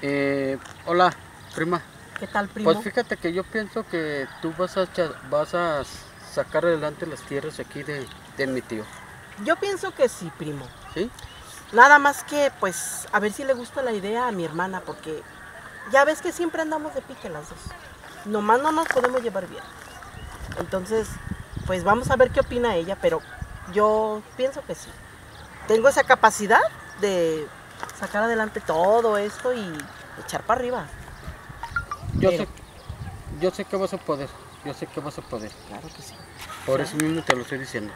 Hola, prima. ¿Qué tal, primo? Pues fíjate que yo pienso que tú vas a sacar adelante las tierras aquí de mi tío. Yo pienso que sí, primo. ¿Sí? Nada más que, pues, a ver si le gusta la idea a mi hermana, porque ya ves que siempre andamos de pique las dos. Nomás no nos podemos llevar bien. Entonces, pues vamos a ver qué opina ella, pero yo pienso que sí. Tengo esa capacidad de sacar adelante todo esto y echar para arriba. Yo Pero, sé, yo sé que vas a poder. Yo sé que vas a poder. claro que sí. Por Claro. eso mismo te lo estoy diciendo.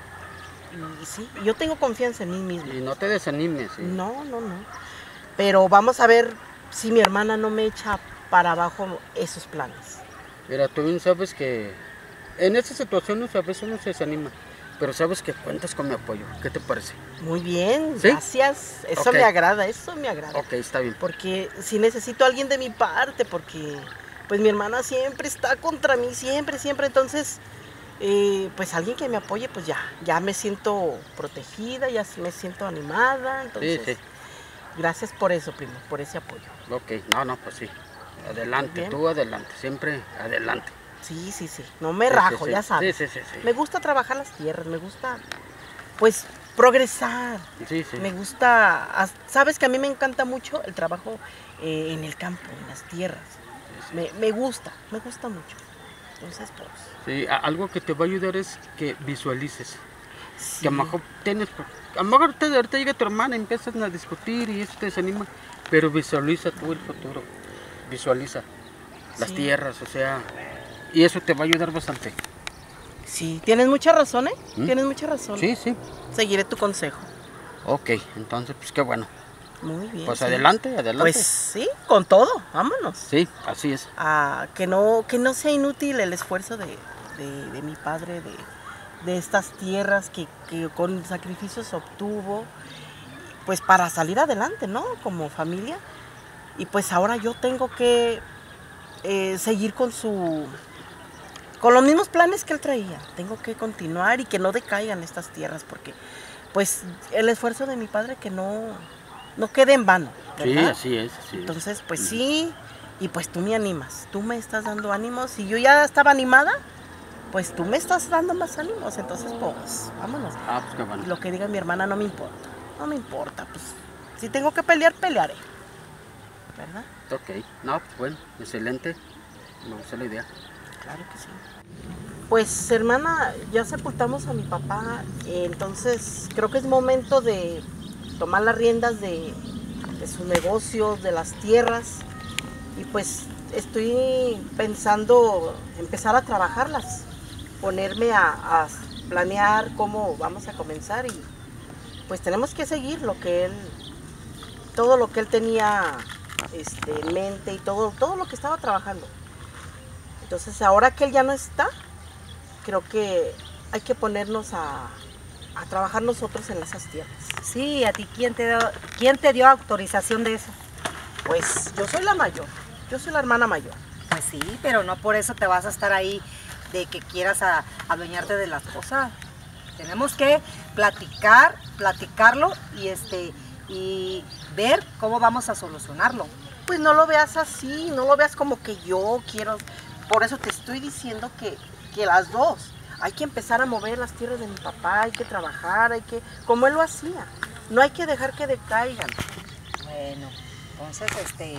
Y sí, yo tengo confianza en mí misma. Y no te desanimes. ¿Sí? No, no, no. Pero vamos a ver si mi hermana no me echa para abajo esos planes. Mira, tú bien sabes que en estas situaciones a veces uno se desanima. Pero sabes que cuentas con mi apoyo. ¿Qué te parece? Muy bien, ¿Sí? gracias. Eso Ok. me agrada, eso me agrada. Ok, está bien. Porque sí necesito a alguien de mi parte, porque pues mi hermana siempre está contra mí, siempre, siempre. Entonces, pues alguien que me apoye, pues ya me siento protegida, ya me siento animada. Entonces, Sí. gracias por eso, primo, por ese apoyo. Ok, no, pues sí. Adelante, Bien. tú adelante. Siempre adelante. Sí, sí, sí. No me Sí, rajo, sí. ya sabes. Sí. Me gusta trabajar las tierras, me gusta, pues, progresar. Sí. Me gusta, sabes que a mí me encanta mucho el trabajo en el campo, en las tierras. Me gusta mucho. Entonces, pues, Sí, algo que te va a ayudar es que visualices. sí, Que a lo mejor a lo mejor ahorita llega tu hermana y empiezan a discutir y eso te desanima. Pero visualiza tú el futuro. Visualiza las sí, tierras, o sea. Y eso te va a ayudar bastante. sí, tienes mucha razón, ¿eh? ¿Mm? Tienes mucha razón. Sí. Seguiré tu consejo. Ok, entonces, pues qué bueno. Muy bien. Pues sí. adelante. Pues sí, con todo, vámonos. Sí, así es. Que no sea inútil el esfuerzo de mi padre, de estas tierras que con sacrificios obtuvo, pues para salir adelante, ¿no? Como familia. Y pues ahora yo tengo que seguir con los mismos planes que él traía. Tengo que continuar y que no decaigan estas tierras, porque pues el esfuerzo de mi padre que no quede en vano, Sí, ¿verdad? así es. Entonces, pues sí, y pues tú me animas, tú me estás dando ánimos. Y yo ya estaba animada, pues tú me estás dando más ánimos. Entonces, pues, vámonos. Pues qué bueno. Y lo que diga mi hermana no me importa, pues si tengo que pelear, pelearé, ¿verdad? Ok, no, pues bueno, excelente. Me gusta la idea. Claro que sí. Pues, hermana, ya sepultamos a mi papá, entonces creo que es momento de tomar las riendas de sus negocios, de las tierras. Y pues estoy pensando empezar a trabajarlas, ponerme a planear cómo vamos a comenzar y pues tenemos que seguir todo lo que él tenía en mente y todo lo que estaba trabajando. Entonces ahora que él ya no está, creo que hay que ponernos a trabajar nosotros en esas tierras. Sí, ¿a ti quién te dio autorización de eso? Pues yo soy la mayor, yo soy la hermana mayor. Pues sí, pero no por eso te vas a estar ahí de que quieras adueñarte de las cosas. Tenemos que platicarlo y ver cómo vamos a solucionarlo. Pues no lo veas así, no lo veas como que yo quiero. Por eso te estoy diciendo que las dos. Hay que empezar a mover las tierras de mi papá, hay que trabajar, como él lo hacía. No hay que dejar que decaigan. Bueno, entonces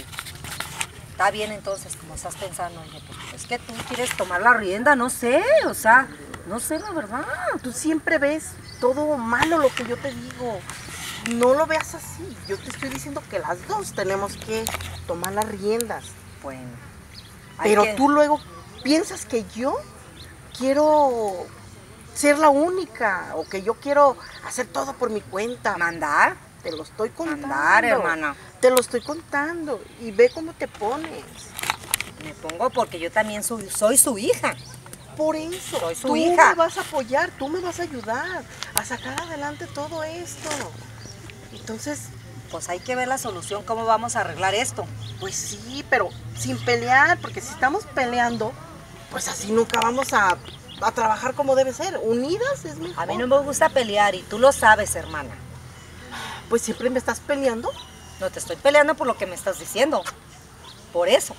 está bien entonces, como estás pensando. Oye, pues es que tú quieres tomar la rienda, no sé, o sea, no sé la verdad. Tú siempre ves todo malo lo que yo te digo. No lo veas así. Yo te estoy diciendo que las dos tenemos que tomar las riendas. Bueno. Pero tú luego piensas que yo quiero ser la única o que yo quiero hacer todo por mi cuenta. ¿Mandar? Te lo estoy contando. Mandar, hermana. Te lo estoy contando y ve cómo te pones. Me pongo porque yo también soy su hija. Por eso, soy su tú hija. me vas a apoyar, tú me vas a ayudar a sacar adelante todo esto. Entonces, pues hay que ver la solución, cómo vamos a arreglar esto. Pues sí, pero sin pelear, porque si estamos peleando, pues así nunca vamos a trabajar como debe ser. Unidas es mejor. A mí no me gusta pelear y tú lo sabes, hermana. Pues siempre me estás peleando. No te estoy peleando por lo que me estás diciendo. Por eso.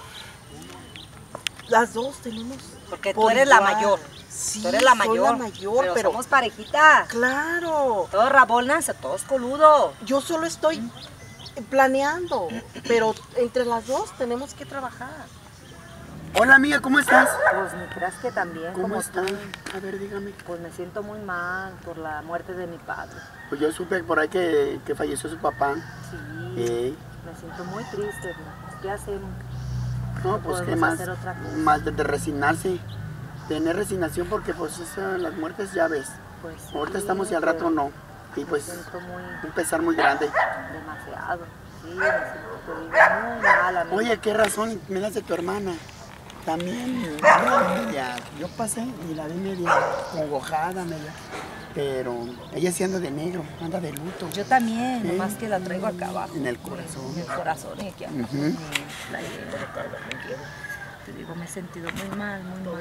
Las dos tenemos. Porque tú por eres la igual. mayor. Sí, Tú eres la soy mayor. la mayor, pero somos parejitas. claro. Todos rabonas, todos coludos. Yo solo estoy planeando, pero entre las dos tenemos que trabajar. Hola amiga, ¿cómo estás? Pues me creas que también, ¿Cómo como estás? tú, A ver, dígame. pues me siento muy mal por la muerte de mi padre. Pues yo supe por ahí que falleció su papá. Sí, me siento muy triste. Pues, ¿qué hacemos? No, No pues qué podemos más, hacer otra cosa. más de resignarse. Tener resignación porque pues las muertes ya ves. Pues Ahorita sí, estamos y al rato pero no. Y pues me siento muy, un pesar muy grande. demasiado. Sí, me siento, te digo, muy mal, amigo. Oye, ¿qué razón me das de tu hermana? También, ya, yo pasé y la vi media congojada, media. Pero ella sí anda de negro, anda de luto. Yo también, Sí. nomás que la traigo acá abajo. En el corazón. En el corazón y aquí abajo. Ujú. La llevo de todo lo que quiero. Te digo, me he sentido muy mal, muy mal.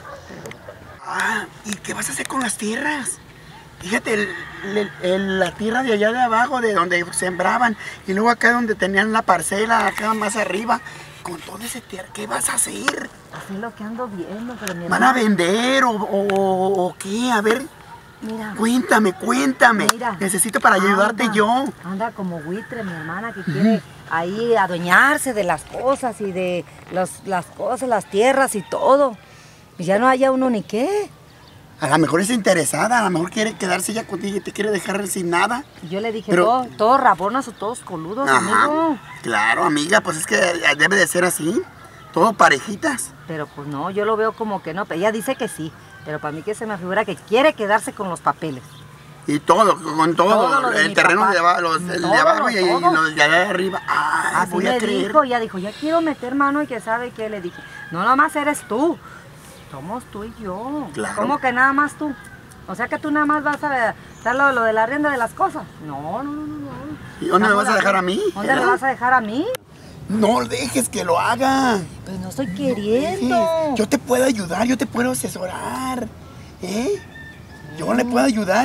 Ah, ¿y qué vas a hacer con las tierras? Fíjate, la tierra de allá de abajo, de donde sembraban, y luego acá donde tenían la parcela, acá más arriba, con todo ese tierra, ¿qué vas a hacer? Así es lo que ando viendo, pero mi ¿Van a hermana, vender o qué? A ver, mira, cuéntame. Mira, Necesito para ayudarte anda, yo. Anda como buitre, mi hermana, que quiere ahí adueñarse de las cosas y de las cosas, las tierras y todo. Y ya no haya uno ni qué. A lo mejor es interesada, a lo mejor quiere quedarse ya contigo y te quiere dejar sin nada. Y yo le dije, Pero- todos rabonas o todos coludos, amigo. Claro, amiga, pues es que debe de ser así. Todo parejitas. Pero pues no, yo lo veo como que no. Ella dice que sí, pero para mí que se me figura que quiere quedarse con los papeles. Y todo, con todo, Todo lo de el mi terreno papá. de abajo, el de Todo, abajo y todo. los de allá arriba. Ay, Así voy a me creer. dijo, ella dijo, ya quiero meter mano y que sabe qué. Le dije, no nomás eres tú, somos tú y yo. Claro. ¿Cómo que nada más tú? O sea que tú nada más vas a dar lo de la rienda de las cosas. No. ¿Y dónde me Estamos vas a dejar a mí? ¿Dónde me vas a dejar a mí? No dejes que lo haga. Pues no estoy Dejes. queriendo. Yo te puedo ayudar, yo te puedo asesorar. Yo le puedo ayudar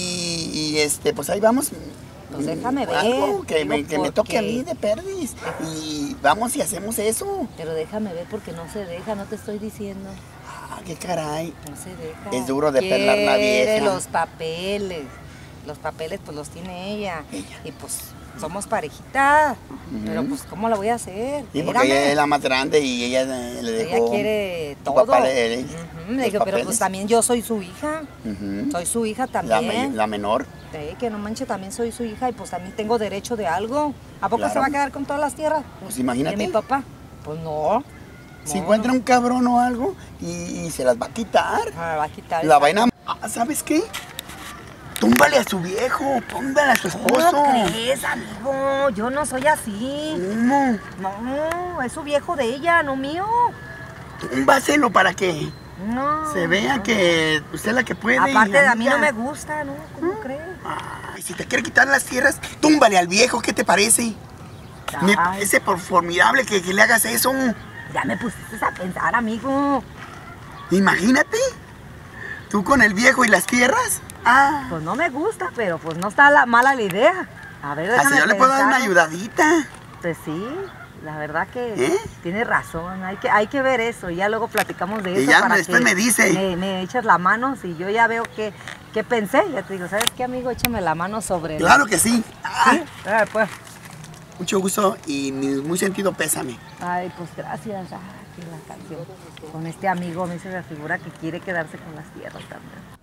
pues ahí vamos. Pues déjame ver. Algo que, Digo, que me toque a porque- mí de perdiz. Y vamos y hacemos eso. Pero déjame ver porque no se deja, no te estoy diciendo. Ah, qué caray. No se deja. Es duro de pelar la Quiere vieja. los papeles. Los papeles pues los tiene ella. Ella. Y pues somos parejita. Pero pues ¿cómo la voy a hacer? Sí, porque Espérame. ella es la más grande y ella le dejó. Ella quiere tu todo. papá Le los digo, pero papeles. pues también yo soy su hija. Ujú. Soy su hija La también. la menor. Sí, que no manche, también soy su hija y pues también tengo derecho de algo. ¿A poco Claro. se va a quedar con todas las tierras? Pues imagínate. ¿De mi papá? Pues no. Si encuentra un cabrón o algo y se las va a quitar. Me va a quitar. La vaina. ¿Sabes qué? Túmbale a su viejo, túmbale a su esposo. ¿Cómo crees, amigo? Yo no soy así. ¿Cómo? No, es su viejo de ella, no mío. Túmbaselo para que No. se vea que usted es la que puede. Aparte de a mí no me amiga. gusta, ¿no? ¿Cómo crees? Ay, si te quiere quitar las tierras, túmbale al viejo, ¿qué te parece? Me Ay, parece por formidable que le hagas eso. ya me pusiste a pensar, amigo. Imagínate. Tú con el viejo y las tierras. Ah. Pues no me gusta, pero pues no está mala la idea. A ver, déjame Así yo le puedo dar una pensar. ayudadita. Pues sí, la verdad que ¿Eh? tienes razón. Hay que ver eso y ya luego platicamos de eso. Y ya para después que me dice. Me echas la mano si yo ya veo que pensé. Ya te digo, ¿sabes qué, amigo? Échame la mano sobre el- Claro que sí. Ah, ¿Sí? Pues. mucho gusto y muy sentido pésame. Ay, pues gracias. Ah, que la canción. Con este amigo me se figura que quiere quedarse con las tierras también.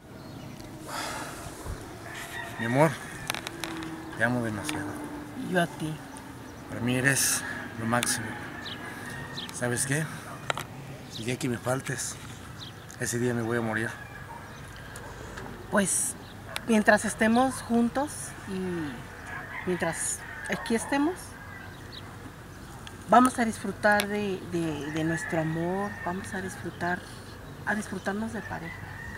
Mi amor, te amo demasiado. Y yo a ti. Para mí eres lo máximo. ¿Sabes qué? El día que me faltes, ese día me voy a morir. Pues mientras estemos juntos y mientras aquí estemos, vamos a disfrutar de nuestro amor, vamos a disfrutarnos de pareja.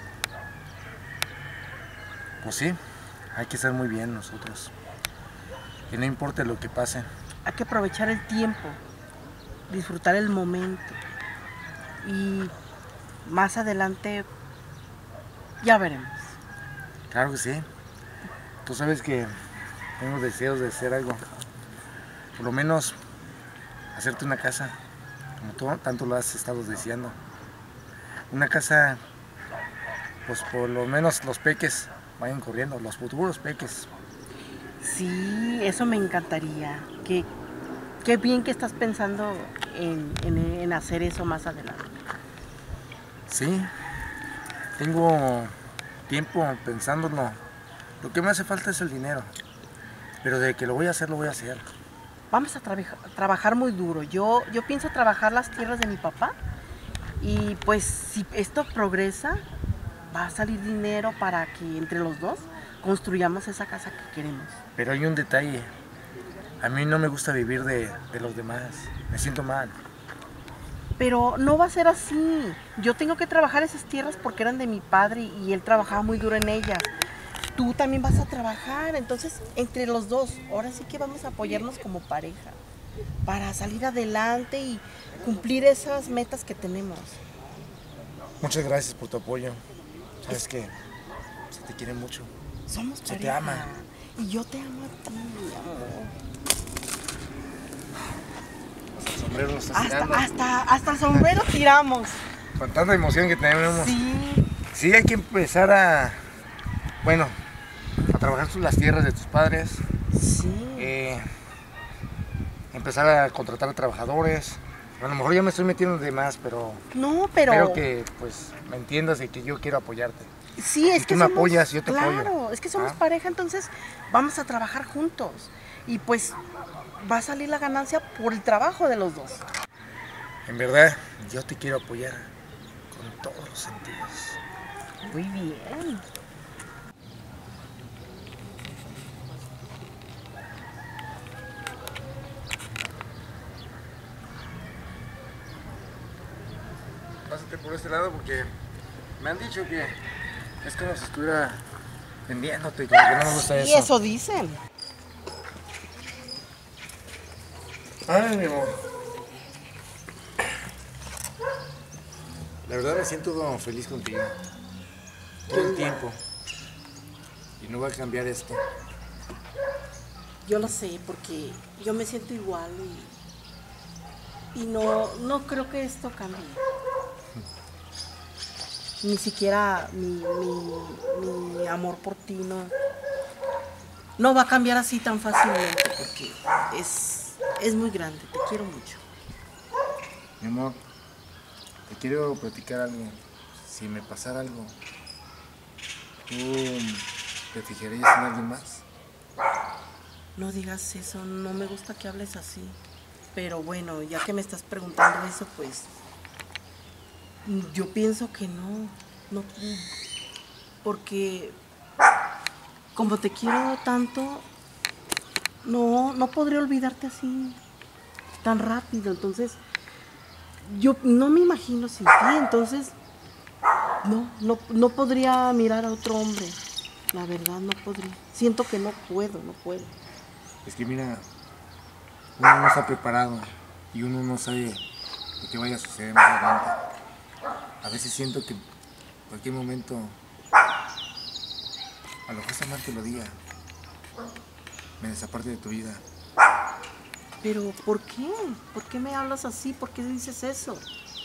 Pues sí, hay que ser muy bien nosotros. Que no importe lo que pase. Hay que aprovechar el tiempo, disfrutar el momento y más adelante ya veremos. Claro que sí. Tú sabes que tengo deseos de hacer algo. por lo menos hacerte una casa, como tú tanto lo has estado deseando. Una casa, pues por lo menos los peques vayan corriendo, los futuros peques. Sí, eso me encantaría. Qué bien que estás pensando en hacer eso más adelante. Sí, tengo tiempo pensándolo. Lo que me hace falta es el dinero, pero de que lo voy a hacer, lo voy a hacer. Vamos a trabajar muy duro. Yo pienso trabajar las tierras de mi papá y pues si esto progresa, va a salir dinero para que entre los dos construyamos esa casa que queremos. Pero hay un detalle. A mí no me gusta vivir de los demás. Me siento mal. Pero no va a ser así. Yo tengo que trabajar esas tierras porque eran de mi padre y él trabajaba muy duro en ellas. Tú también vas a trabajar, entonces entre los dos, ahora sí que vamos a apoyarnos como pareja para salir adelante y cumplir esas metas que tenemos. Muchas gracias por tu apoyo. Sabes que se te quiere mucho. Somos Se pareja. te ama. Y yo te amo a ti, mi amor. El sombrero nos está tirando. Hasta el sombrero tiramos. Con tanta emoción que tenemos. Sí. Sí, hay que empezar a trabajar las tierras de tus padres. Sí. Empezar a contratar a trabajadores. A lo mejor ya me estoy metiendo de más, pero No, pero... espero que pues me entiendas y que yo quiero apoyarte. Sí, es Si que tú me somos, apoyas, yo te apoyo. Claro, es que somos pareja, entonces vamos a trabajar juntos. Y pues va a salir la ganancia por el trabajo de los dos. En verdad, yo te quiero apoyar con todos los sentidos. Muy bien. Pásate por este lado porque me han dicho que es como si estuviera vendiéndote, como que no me gusta eso. Y eso dicen. Ay, mi amor. La verdad me siento como feliz contigo. Todo el tiempo. Y no va a cambiar esto. Yo lo sé, porque yo me siento igual y no creo que esto cambie. Ni siquiera mi amor por ti no va a cambiar así tan fácilmente, porque es muy grande, te quiero mucho. Mi amor, te quiero platicar algo. Si me pasara algo, ¿tú te fijarías en alguien más? No digas eso, no me gusta que hables así. Pero bueno, ya que me estás preguntando eso, pues yo pienso que no, porque como te quiero tanto, no podría olvidarte así, tan rápido. Entonces, yo no me imagino sin ti, entonces no podría mirar a otro hombre. La verdad, no podría. Siento que no puedo. Es que mira, uno no está preparado y uno no sabe lo que vaya a suceder más adelante. A veces siento que en cualquier momento, a lo mejor esta mal te lo diga, me desaparte de tu vida. Pero, ¿por qué? ¿Por qué me hablas así? ¿Por qué dices eso?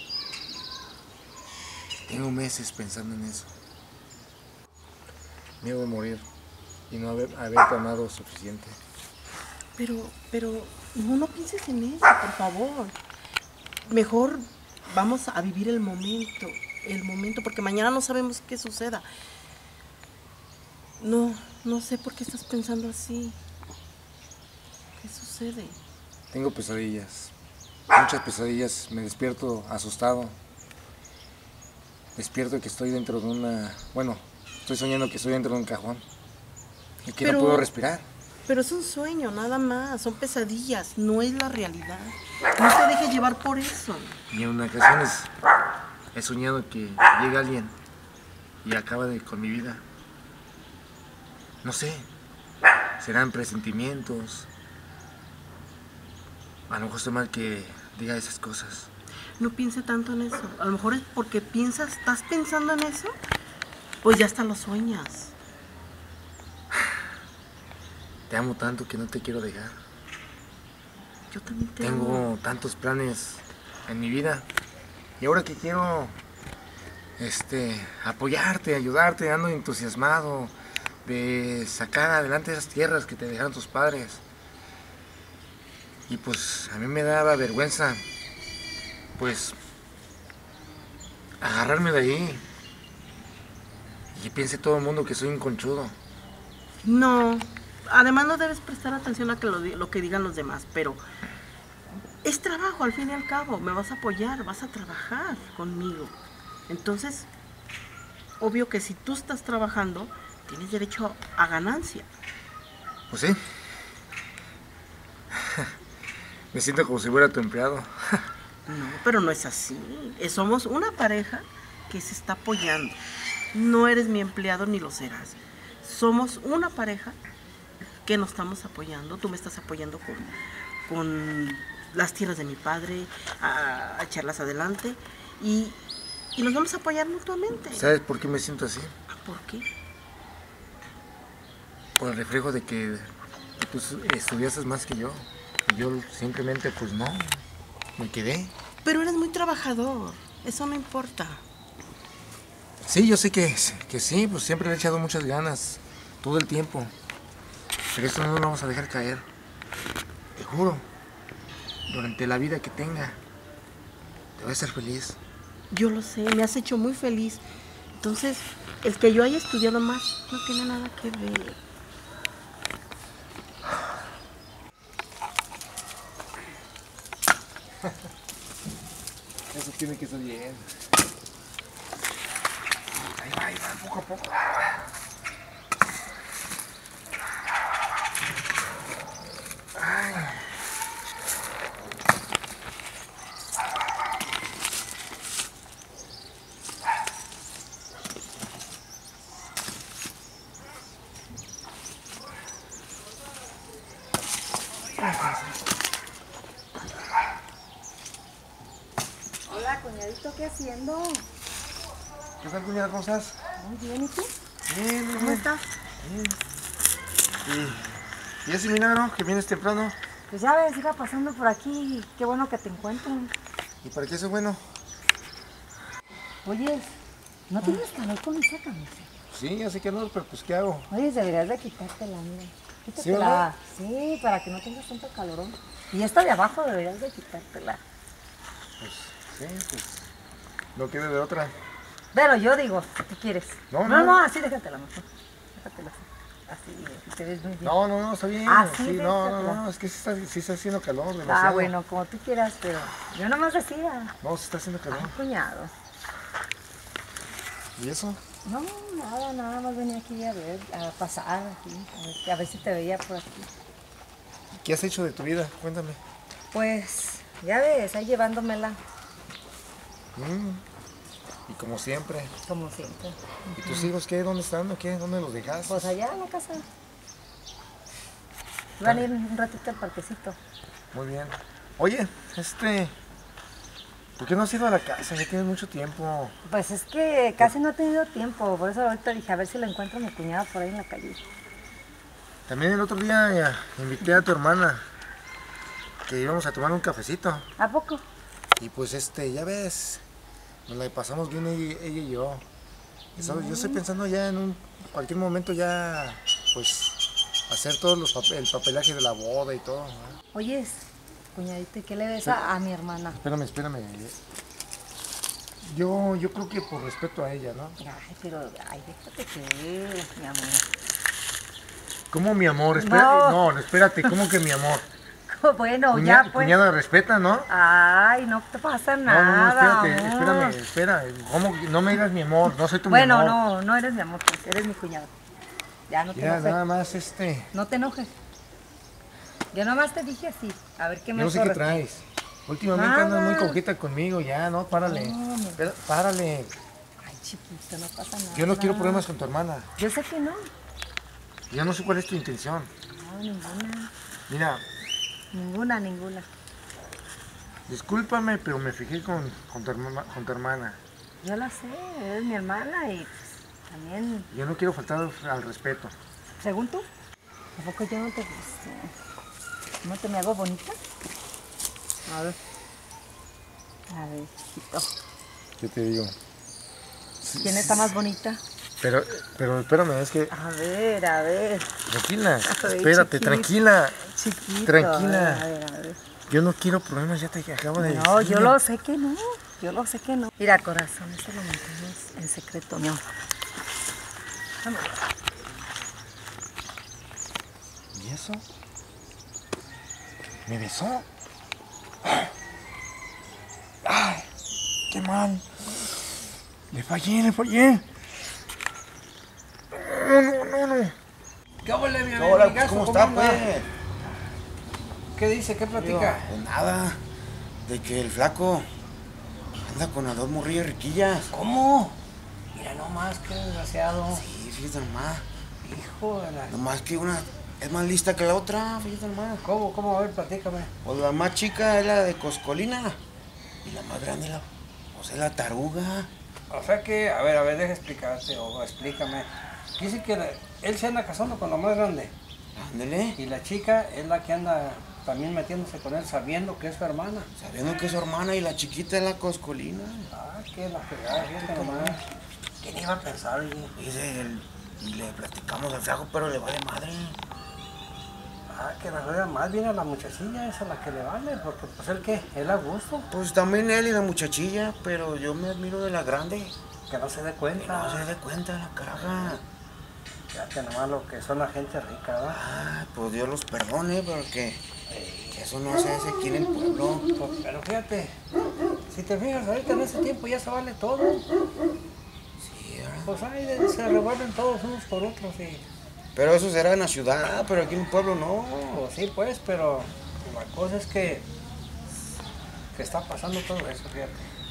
Tengo meses pensando en eso. Miedo de morir y no haberte amado suficiente. Pero, no pienses en eso, por favor. Mejor vamos a vivir el momento, porque mañana no sabemos qué suceda. No sé por qué estás pensando así. ¿Qué sucede? Tengo pesadillas, muchas pesadillas. Me despierto asustado. Despierto que estoy dentro de estoy soñando que estoy dentro de un cajón y que no puedo respirar. Pero es un sueño, nada más, son pesadillas, no es la realidad. No te dejes llevar por eso. Y en ocasiones he soñado que llega alguien y acaba con mi vida. No sé, serán presentimientos. A lo mejor estoy mal que diga esas cosas. No piense tanto en eso. A lo mejor es porque estás pensando en eso, pues ya hasta lo sueñas. Te amo tanto que no te quiero dejar. Yo también te amo. Tengo tantos planes en mi vida. Y ahora que quiero apoyarte, ayudarte, ando entusiasmado de sacar adelante esas tierras que te dejaron tus padres. Y pues a mí me daba vergüenza, pues, agarrarme de ahí. Y que piense todo el mundo que soy un conchudo. No, además no debes prestar atención a que lo que digan los demás, pero es trabajo al fin y al cabo. Me vas a apoyar, vas a trabajar conmigo. Entonces, obvio que si tú estás trabajando, tienes derecho a ganancia. Pues sí. Me siento como si fuera tu empleado. No, pero no es así. Somos una pareja que se está apoyando. No eres mi empleado ni lo serás. Somos una pareja que nos estamos apoyando. Tú me estás apoyando con las tierras de mi padre, a echarlas adelante. Y nos vamos a apoyar mutuamente. ¿Sabes por qué me siento así? ¿Por qué? Por el reflejo de que tú estudiaste más que yo. Y yo simplemente, pues no, me quedé. Pero eres muy trabajador. Eso no importa. Sí, yo sé que sí, pues siempre le he echado muchas ganas, todo el tiempo. Pero esto no lo vamos a dejar caer. Te juro, durante la vida que tenga, te voy a hacer feliz. Yo lo sé, me has hecho muy feliz. Entonces, el que yo haya estudiado más no tiene nada que ver. Eso tiene que ser bien. Ahí va, poco a poco. Ay. Hola, cuñadito, ¿qué haciendo? ¿Qué tal, cuñada? ¿Cómo estás? Muy bien, ¿y tú? Bien, bien, ¿Cómo bien. estás? ¿Y ese milagro que vienes temprano? Pues ya ves, iba pasando por aquí, qué bueno que te encuentro. ¿Y para qué eso es bueno? Oye, ¿no tienes calor con esa camisa? Sí, ya sé que no, pero pues ¿qué hago? Oye, deberías de quitártela, mira. ¿Sí, Quítatela. verdad? Sí, para que no tengas tanto calorón. Y esta de abajo deberías de quitártela. Pues sí, pues no quede de otra. Pero yo digo, ¿qué quieres? No, no, no. así déjatela mejor. Déjatela así. Así te ves muy bien. No, está bien. Ah, sí, sí, déjatela. no, es que sí está haciendo calor demasiado. Ah, bueno, como tú quieras, pero yo nomás decía. No, sí está haciendo calor. Ay, cuñado. ¿Y eso? No, nada más venía aquí a ver, a pasar aquí, a ver si te veía por aquí. ¿Qué has hecho de tu vida? Cuéntame. Pues, ya ves, ahí llevándomela, Y como siempre. como siempre. ¿Y tus hijos qué? ¿Dónde están o qué? ¿Dónde los dejas? Pues allá en la casa. Van a ir un ratito al parquecito. Muy bien. Oye, ¿por qué no has ido a la casa? Ya tienes mucho tiempo. Pues es que casi no he tenido tiempo, por eso ahorita dije a ver si la encuentro a mi cuñada por ahí en la calle. También el otro día invité a tu hermana que íbamos a tomar un cafecito. ¿A poco? Y pues ya ves, nos la pasamos bien ella y yo. Y sabes, yo estoy pensando ya en cualquier momento ya, pues, hacer todos el papelaje de la boda y todo, ¿no? Oyes, cuñadito, ¿y qué le ves a mi hermana? Espérame. Yo creo que por respeto a ella, ¿no? Ay, pero, déjate que mi amor. ¿Cómo mi amor? No. Espérate, ¿cómo que mi amor? Bueno, ya pues. Cuñada, respeta, ¿no? Ay, no te pasa No, nada. espérate, espera. ¿Cómo? No me digas mi amor, no soy tu mi Bueno, amor. no eres mi amor, pues, eres mi cuñado. Ya no te Ya, enojes. nada más No te enojes. Yo nomás te dije así, a ver qué me Yo no sé qué corresponde. traes. Últimamente andas muy Nada. coqueta conmigo, ya, no, párale. No. Párale. Ay, chiquito, no pasa nada. Yo no quiero problemas con tu hermana. Yo sé que no. Yo no sé cuál es tu intención. No, ninguna. Mira, Ninguna. discúlpame, pero me fijé con tu hermana. Yo la sé, eres mi hermana y pues, también, Yo no quiero faltar al respeto. según tú, ¿a poco yo no te gusto? ¿No te me hago bonita? A ver. A ver, hijito. ¿Qué te digo? ¿Quién está más bonita? Pero espérame, es que... A ver. Tranquila, A ver, espérate, chiquito. tranquila. Chiquito. Tranquila. A ver. Yo no quiero problemas, ya te acabo de decir. No, yo lo sé que no. Mira, corazón, eso lo mantenemos en secreto, mi amor. Vamos. ¿Y eso? ¿Me besó? ¡Ay! ¡Qué mal! Le fallé. No. ¿Qué huele, mi Hola, amigazo? ¿cómo está, anda? pues? ¿Qué dice? ¿Qué platica? Pues nada, de que el flaco anda con las dos morrillas riquillas. ¿Cómo? Mira nomás, qué desgraciado. Sí, fíjate nomás. Hijo de la... Nomás que una es más lista que la otra, fíjate nomás. ¿Cómo? A ver, platícame. Pues la más chica es la de Coscolina. Y la más grande pues es la taruga. O sea que, a ver, deja explicarte o explícame. Dice que él se anda casando con la más grande. Ándele. Y la chica es la que anda también metiéndose con él sabiendo que es su hermana. Sabiendo que es su hermana y la chiquita es la Coscolina. Ah, qué la fregada, fíjate nomás. ¿Quién iba a pensar, oye? Dice y le platicamos al flaco, pero le vale madre. Ah, que la rueda más bien a la muchachilla, esa es la que le vale, porque pues él qué, él a gusto, Pues también él y la muchachilla, pero yo me admiro de la grande. que no se dé Que cuenta. no se dé cuenta la caraja. Ya que nomás lo que son la gente rica, ¿verdad? Ah, pues Dios los perdone, porque eso no se hace aquí en el pueblo. Pues, pero fíjate, si te fijas, ahorita en ese tiempo ya se vale todo. Sí, ¿verdad? Pues ahí se revuelven todos unos por otros y... Pero eso será en la ciudad, pero aquí en el pueblo no. Pues sí, pues, pero la cosa es que está pasando todo eso, fíjate.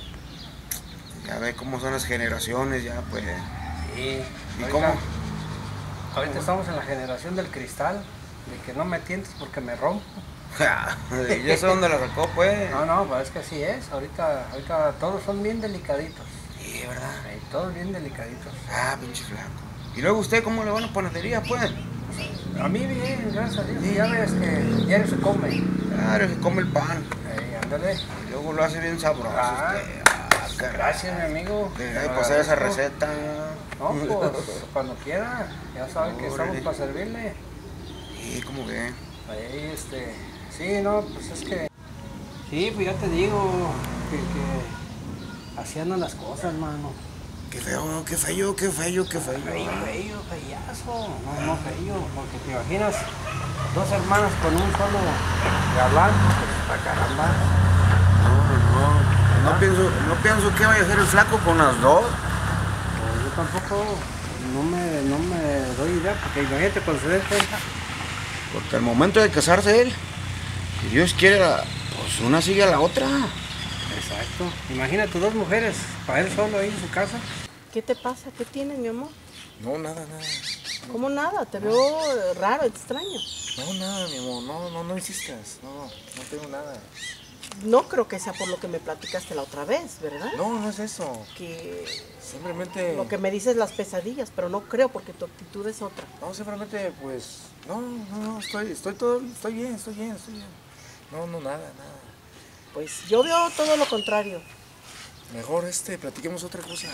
Ya ve cómo son las generaciones, ya pues. Sí. ¿Y cómo? Ahorita estamos en la generación del cristal, de que no me tientes porque me rompo. ¿Y eso dónde la sacó, pues? No, pues es que así es. Ahorita todos son bien delicaditos. Sí, ¿verdad? Sí, todos bien delicaditos. Ah, pinche flaco. ¿Y luego usted cómo le va a la panadería, pues? A mí bien, gracias a Dios. Sí, ya ves que diario se come. Claro, se come el pan. Ándale. Y luego lo hace bien sabroso Ah, usted. Ah, caray. Gracias, mi amigo. Deja de pasar esa receta. No, pues cuando quiera. Ya saben que estamos Órale. para servirle. Sí, como ve. Ahí, sí, no, pues es que... Sí, pues ya te digo que así andan las cosas, mano. Qué feo, qué feo. Feillo, feyazo. No, feillo, porque te imaginas dos hermanas con un solo galán, pues para caramba. No pienso que vaya a hacer el flaco con las dos. Pues yo tampoco no me doy idea, porque imagínate cuando se den cuenta. Porque al momento de casarse él, si Dios quiere, pues una sigue a la otra. Exacto. Imagínate dos mujeres para él solo ahí en su casa. ¿Qué te pasa? ¿Qué tienes, mi amor? No, nada. ¿Cómo nada? Te veo raro, extraño. No, nada, mi amor, no insistas. No tengo nada. No creo que sea por lo que me platicaste la otra vez, ¿verdad? No es eso. Que Simplemente... lo que me dices las pesadillas, pero no creo porque tu actitud es otra. No, simplemente, pues... No, estoy bien. No, nada. Pues yo veo todo lo contrario. Mejor, platiquemos otra cosa.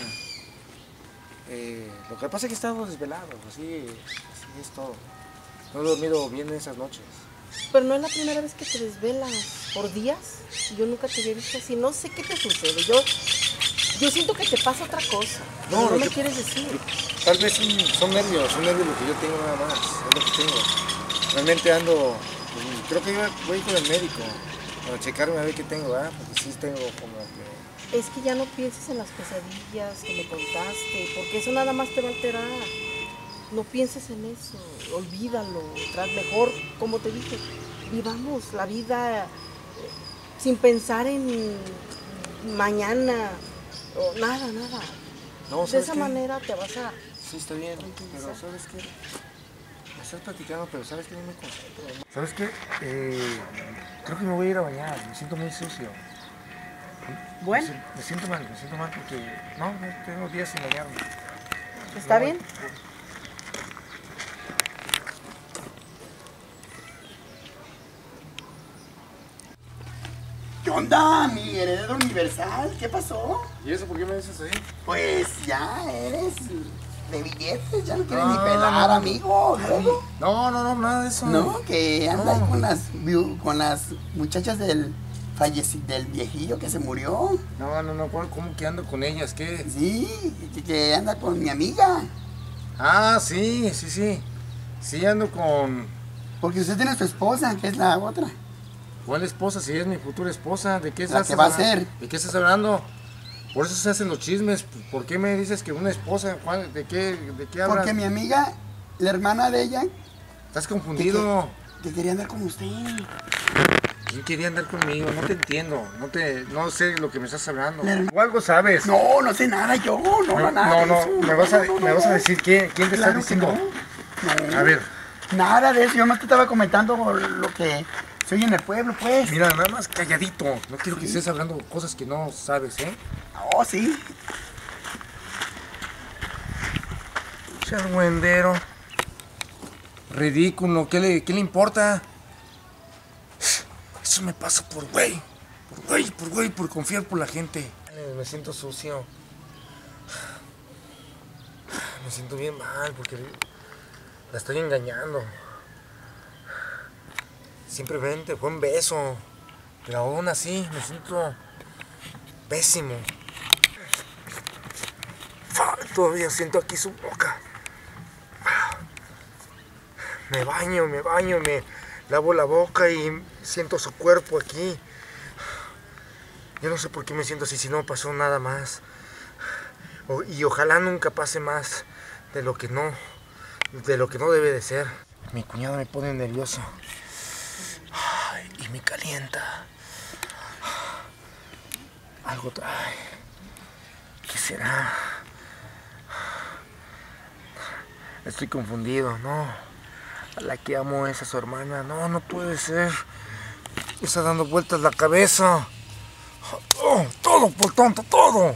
Lo que pasa es que he estado desvelado, así es todo. No he dormido bien esas noches. Pero no es la primera vez que te desvelas por días. Yo nunca te había visto así. No sé qué te sucede. Yo siento que te pasa otra cosa. No, No me quieres decir. Tal vez son nervios lo que yo tengo nada más, es lo que tengo. Realmente ando, pues, creo que voy con el médico para checarme a ver qué tengo, porque sí tengo como que... Es que ya no pienses en las pesadillas que me contaste, porque eso nada más te va a alterar. No pienses en eso, olvídalo. Mejor, como te dije, vivamos la vida sin pensar en mañana o nada. No, De ¿sabes esa qué? manera te vas a... Sí, está bien, pero ¿sabes qué? Me estás platicando, pero ¿sabes qué? No me concentro. ¿Sabes qué? Creo que me voy a ir a bañar, me siento muy sucio. Bueno, Me siento mal porque no tengo días sin bañarme. ¿está No, bien? onda? Mi heredero universal, ¿qué pasó? ¿Y eso por qué me dices así? Pues ya eres de billetes, ya no quieres ni pelar, amigo. No, nada de eso. No, que anda ahí con las muchachas del del viejillo que se murió. No, ¿cómo que ando con ellas? ¿Qué? Sí, que anda con mi amiga. Ah, sí. Sí, ando con... Porque usted tiene su esposa, que es la otra. ¿Cuál esposa? Si es mi futura esposa, ¿de qué La estás que va a hablando? ser. ¿De qué estás hablando? Por eso se hacen los chismes. ¿Por qué me dices que una esposa? ¿De qué hablas? Porque mi amiga, la hermana de ella, Estás confundido. que quería andar con usted. ¿Quién quería andar conmigo? No te entiendo. No sé lo que me estás hablando. ¿O algo sabes? No sé nada yo, nada. No, de eso. me vas a decir quién te está Claro que diciendo. no. A ver, Nada de eso, yo más te estaba comentando lo que soy en el pueblo, pues. mira, nada más calladito. No quiero que estés hablando cosas que no sabes, ¿eh? Oh, sí. Chargüendero. Ridículo, ¿qué le importa? Eso me pasa por por confiar por la gente. Me siento sucio. Me siento bien mal porque la estoy engañando. Simplemente fue un beso, pero aún así me siento pésimo. Todavía siento aquí su boca. Me baño, me lavo la boca y siento su cuerpo aquí. Yo no sé por qué me siento así si no pasó nada más. Y ojalá nunca pase más de lo que no debe de ser. Mi cuñado me pone nervioso. Ay, y me calienta. Algo trae. ¿Qué será? Estoy confundido, no. A la que amo es a su hermana. No puede ser. Me está dando vueltas la cabeza. Todo por tonto, todo.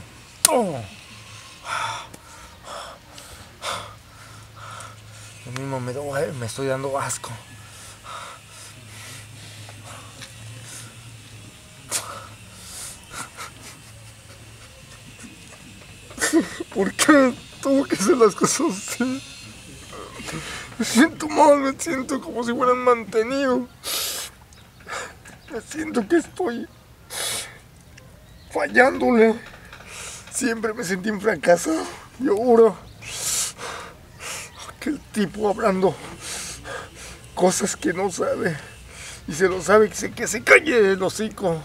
Lo mismo me estoy dando asco. ¿Por qué tengo que hacer las cosas así? Me siento mal, me siento como si fueran mantenido. Me siento que estoy fallándole. Siempre me sentí un fracasado. Y ahora aquel tipo hablando cosas que no sabe. Y se lo sabe, que se calle el hocico.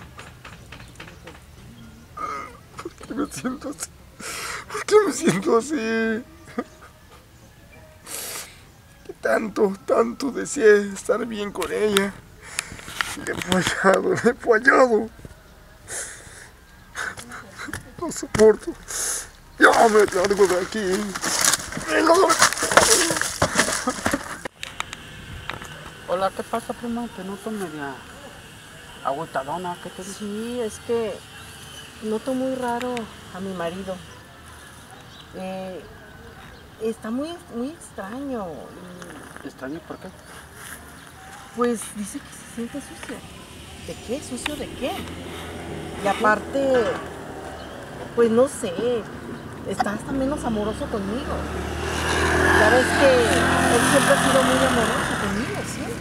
¿Por qué me siento así? ¿Por qué me siento así? Que tanto deseé estar bien con ella. Le he fallado. No soporto. Ya me largo de aquí. Hola, ¿qué pasa, prima? Te noto media agüitadona, ¿qué te dice? Sí, es que noto muy raro a mi marido. Está muy extraño. ¿Extraño por qué? Pues dice que se siente sucio. ¿De qué? ¿Sucio de qué? Y aparte, pues no sé, está hasta menos amoroso conmigo. Ya ves que él siempre ha sido muy amoroso conmigo,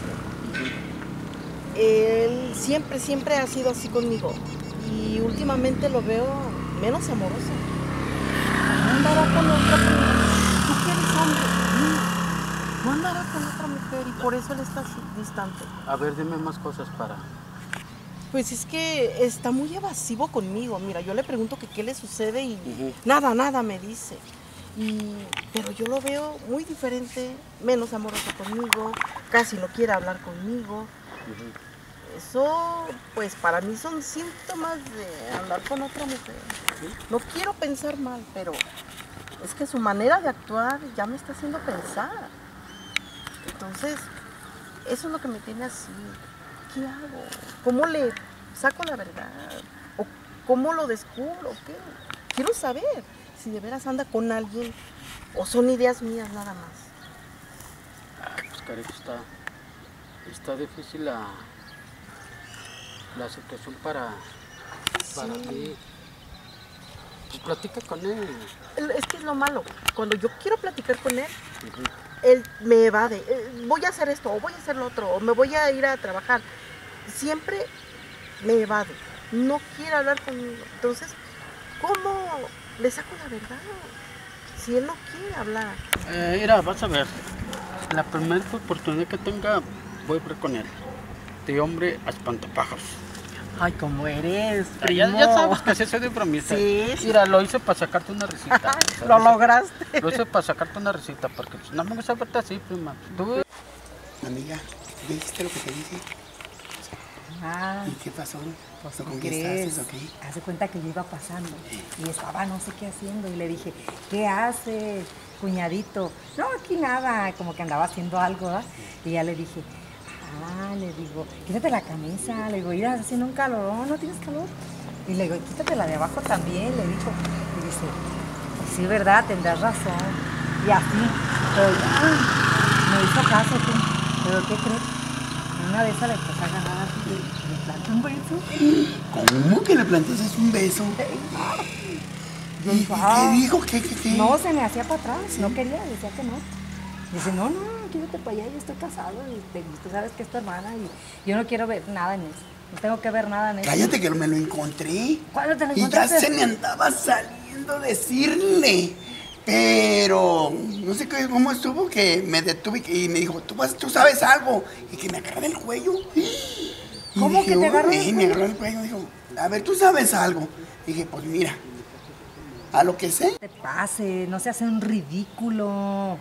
siempre. Él siempre ha sido así conmigo. Y últimamente lo veo menos amoroso. No andará con otra mujer. Tú que eres hombre. No andará con otra mujer y por eso él está así, distante. A ver, dime más cosas para... Pues es que está muy evasivo conmigo. Mira, yo le pregunto que qué le sucede y nada me dice. Pero yo lo veo muy diferente, menos amoroso conmigo, casi no quiere hablar conmigo. Eso, pues para mí son síntomas de andar con otra mujer. No quiero pensar mal, pero es que su manera de actuar ya me está haciendo pensar. Entonces, eso es lo que me tiene así. ¿Qué hago? ¿Cómo le saco la verdad? ¿O cómo lo descubro? ¿Qué? Quiero saber si de veras anda con alguien o son ideas mías nada más. Pues, cariño, está difícil la situación para ti. Pues platica con él. Es que es lo malo. Cuando yo quiero platicar con él, Ujú. él me evade. Voy a hacer esto, o voy a hacer lo otro, o me voy a ir a trabajar. Siempre me evade. No quiere hablar conmigo. Entonces, ¿cómo le saco la verdad? Si él no quiere hablar. Mira, vas a ver. La primera oportunidad que tenga, voy a hablar con él. De hombre a espantapájaros. Ay, ¿cómo eres, Ya sabes que sí soy de bromista. Sí, sí. Mira, lo hice para sacarte una risita. Lo lograste. Lo hice para sacarte una risita, porque pues, no me gusta verte así, prima. Tú, Amiga, ¿viste lo que te dije? Ah, ¿Y qué pasó? pues ¿Con ¿qué qué crees? estás o qué? Hace cuenta que yo iba pasando y estaba no sé qué haciendo y le dije, ¿qué hace, cuñadito? No, aquí nada, como que andaba haciendo algo, ¿verdad? Y ya le dije, le digo, quítate la camisa, le digo, mira, haciendo un calor, ¿no tienes calor? Y le digo, quítate la de abajo también, le dijo. Y dice, pues sí, verdad, tendrás razón. Y así, pero ya, me hizo caso tú. ¿Pero qué crees? Una de esas le empezó a agarrar y le plantó un beso. ¿Cómo que le plantaste un beso? Yo ¿Y digo, qué dijo? ¿Qué? No, se me hacía para atrás, no quería, decía que no. Dice, no, quítate para allá, yo estoy casado y tú sabes que es tu hermana y yo no quiero ver nada en eso. No tengo que ver nada en eso. Cállate que me lo encontré. ¿Cuándo te lo Y ya encontraste? se me andaba saliendo decirle. Pero no sé cómo estuvo que me detuve y me dijo, tú sabes algo. Y que me agarró del cuello. Y ¿Cómo dije, que te agarró del "Órale", me cuello? agarró del cuello. Dijo, a ver, tú sabes algo. Dije, pues mira, a lo que sé, No te pase, no se hace un ridículo.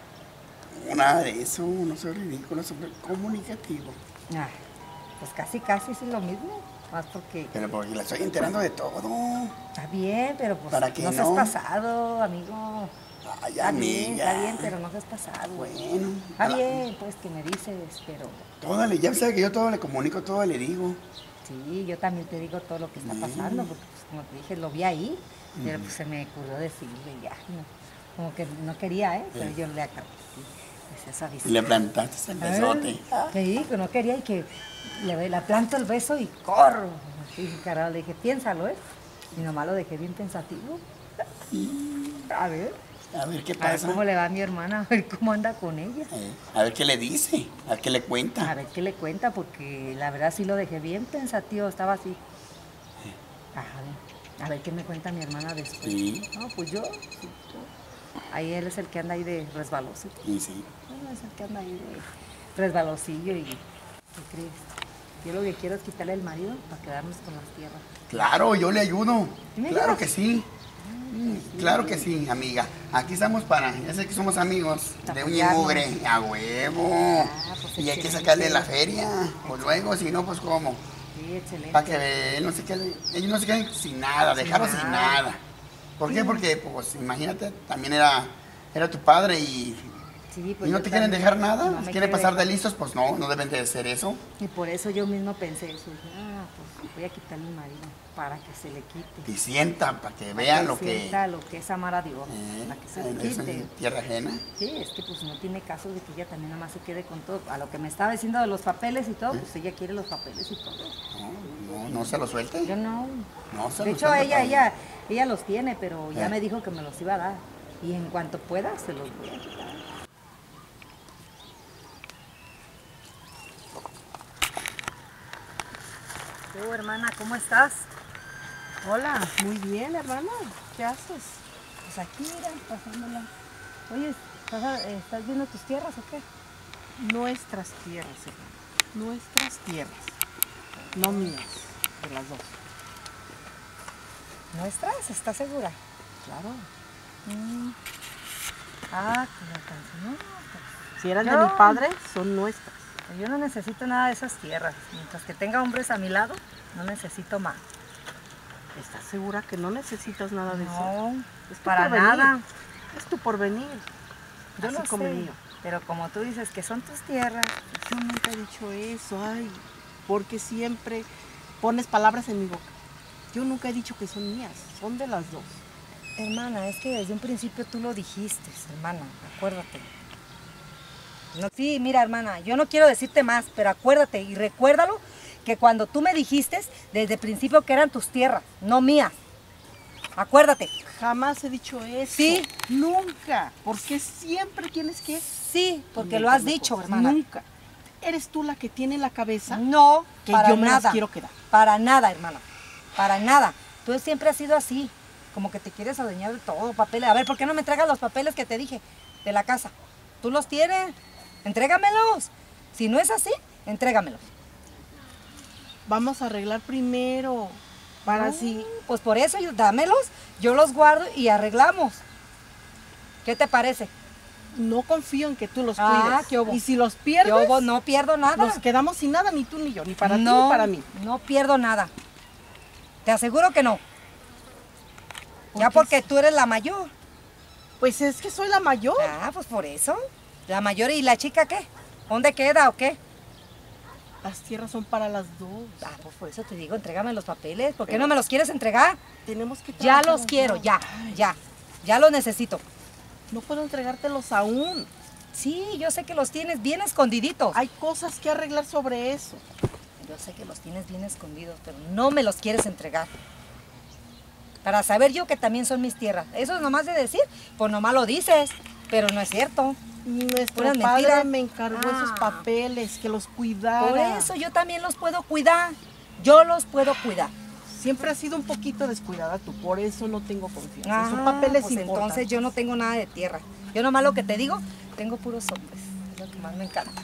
nada de eso, no soy ridículo, soy comunicativo. Ay, pues casi es lo mismo. Más porque Pero porque la estoy enterando de todo. está bien, pero pues ¿Para qué no seas no? pasado, amigo. Ay, Está amiga. bien, pero no seas pasado. Bueno, Está bien, pues que me dices, pero ya sabes que yo todo le comunico, todo le digo. sí, yo también te digo todo lo que está pasando, porque pues, como te dije, lo vi ahí, pero pues se me ocurrió decirle ya, no, como que no quería, pero yo le acabé. Pues eso avisé. Y le plantaste el besote. Sí, que no quería y que le planto el beso y corro. Y carajo, le dije, piénsalo, Y nomás lo dejé bien pensativo. A ver qué a ver pasa. cómo le va a mi hermana, a ver cómo anda con ella. A ver qué le dice, a ver qué le A cuenta. ver qué le cuenta, porque la verdad sí lo dejé bien pensativo, estaba así. A ver qué me cuenta mi hermana después. Sí. No, pues yo. Ahí él es el que anda ahí de resbaloso. Y sí. Bueno, es el que anda ahí de resbalosillo y ¿qué crees? Yo lo que quiero es quitarle el marido para quedarnos con las tierras. Claro, yo le ayudo. ¿Me Claro ayudas? que sí. Claro que sí, amiga. Aquí estamos ya sé que somos amigos de un y apoyarnos. mugre, a huevo. Pues Y hay que excelente. sacarle la feria. Pues luego, si no, pues cómo. Sí, excelente. Para que ellos no se queden sin nada, dejarlos sin nada. ¿Por qué? Porque, pues, imagínate, también era tu padre y Sí, pues ¿y no yo te quieren también, dejar nada? no me ¿Quieren quiere pasar de dejar. listos? Pues no deben de hacer eso. Y por eso yo mismo pensé eso. Dije, pues voy a quitarle el marido para que se le quite. Y sientan para que Para vean que lo que... sienta lo que es amar a Dios. Para que se le eso quite. en tierra ajena. Sí, es que pues no tiene caso de que ella también nada más se quede con todo. A lo que me estaba diciendo de los papeles y todo, pues ella quiere los papeles y todo. No se lo suelte. Yo no. No se De lo hecho, suelte. ella los tiene, pero ya ¿Eh? me dijo que me los iba a dar. Y en cuanto pueda, se los voy a quitar. Tú, hermana, ¿cómo estás? Hola, muy bien, hermana. ¿Qué haces? Pues aquí, mira, pasándola. Oye, ¿estás viendo tus tierras o qué? Nuestras tierras, hermana. Nuestras tierras. No mías, de las dos. ¿Nuestras? ¿Estás segura? Claro. Que la alcancé. No, pues, Si eran de No. mi padre, son nuestras. yo no necesito nada de esas tierras. Mientras que tenga hombres a mi lado, no necesito más. ¿Estás segura que no necesitas nada de eso? No, Es tu para porvenir. nada. Es tu porvenir. Yo Así lo como sé, el mío. pero como tú dices que son tus tierras, Yo nunca he dicho eso, ay, porque siempre pones palabras en mi boca. Yo nunca he dicho que son mías, son de las dos. hermana, es que desde un principio tú lo dijiste, hermana, acuérdate. No, sí, mira, hermana, yo no quiero decirte más, pero acuérdate y recuérdalo que cuando tú me dijiste desde el principio que eran tus tierras, no mías. Acuérdate. Jamás he dicho eso. Sí. Nunca. ¿Por qué siempre tienes que...? Sí, porque lo has dicho, hermana. Nunca. ¿Eres tú la que tiene en la cabeza? No, que para yo me nada. las quiero quedar. Para nada, hermana. Para nada. Tú siempre has sido así. Como que te quieres adueñar de todo, papeles. A ver, ¿por qué no me entregas los papeles que te dije de la casa? Tú los tienes. Entrégamelos. Si no es así, entrégamelos. Vamos a arreglar primero. Para así. Pues por eso, dámelos. Yo los guardo y arreglamos. ¿Qué te parece? No confío en que tú los cuides. ¿qué hubo? Y si los pierdes, ¿Qué hubo? No pierdo nada. nos quedamos sin nada, ni tú ni yo, ni para ti No, ni para mí. no pierdo nada. Te aseguro que no. Ya qué? porque tú eres la mayor. Pues es que soy la mayor. Ah, pues por eso. La mayor, ¿y la chica qué? ¿Dónde queda o qué? Las tierras son para las dos. Ah, pues por eso te digo, entrégame los papeles. ¿Por qué no me los quieres entregar? Tenemos que Ya trabajar los las quiero, dos. ya, Ay, ya. Ya los necesito. No puedo entregártelos aún. Sí, yo sé que los tienes bien escondiditos. Hay cosas que arreglar sobre eso. Yo sé que los tienes bien escondidos, pero no me los quieres entregar. Para saber yo que también son mis tierras. Eso es nomás de decir, pues nomás lo dices, pero no es cierto. Nuestro Puras padre mentiras. me encargó esos papeles, que los cuidara. Por eso yo también los puedo cuidar. Yo los puedo cuidar. Siempre has sido un poquito descuidada tú, por eso no tengo confianza. Son papeles pues importantes. entonces yo no tengo nada de tierra. Yo nomás lo que te digo, tengo puros hombres. Es lo que más me encanta.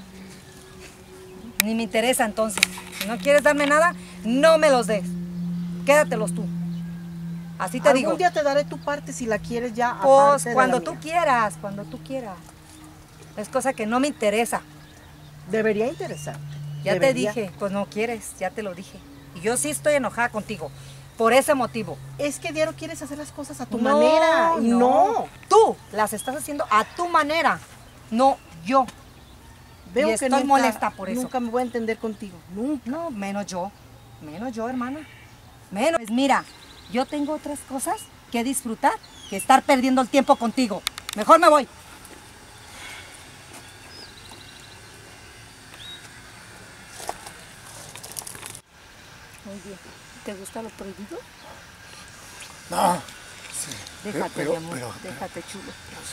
Ni me interesa entonces. Si no quieres darme nada, no me los des. Quédatelos tú. Así te digo. Algún día te daré tu parte si la quieres ya. Pues aparte de cuando la tú mía. quieras, cuando tú quieras. Es cosa que no me interesa. Debería interesar. Ya te dije, pues no quieres, ya te lo dije. Y yo sí estoy enojada contigo, por ese motivo. Es que diario quieres hacer las cosas a tu No, manera. Y no. Tú las estás haciendo a tu manera, no yo. Veo Y que estoy nunca, molesta por eso. Nunca me voy a entender contigo. Nunca. No, menos yo, hermana. Menos. Pues mira, yo tengo otras cosas que disfrutar que estar perdiendo el tiempo contigo. Mejor me voy. Muy bien. ¿Te gusta lo prohibido? No. Sí. Déjate, mi amor, déjate, chulo.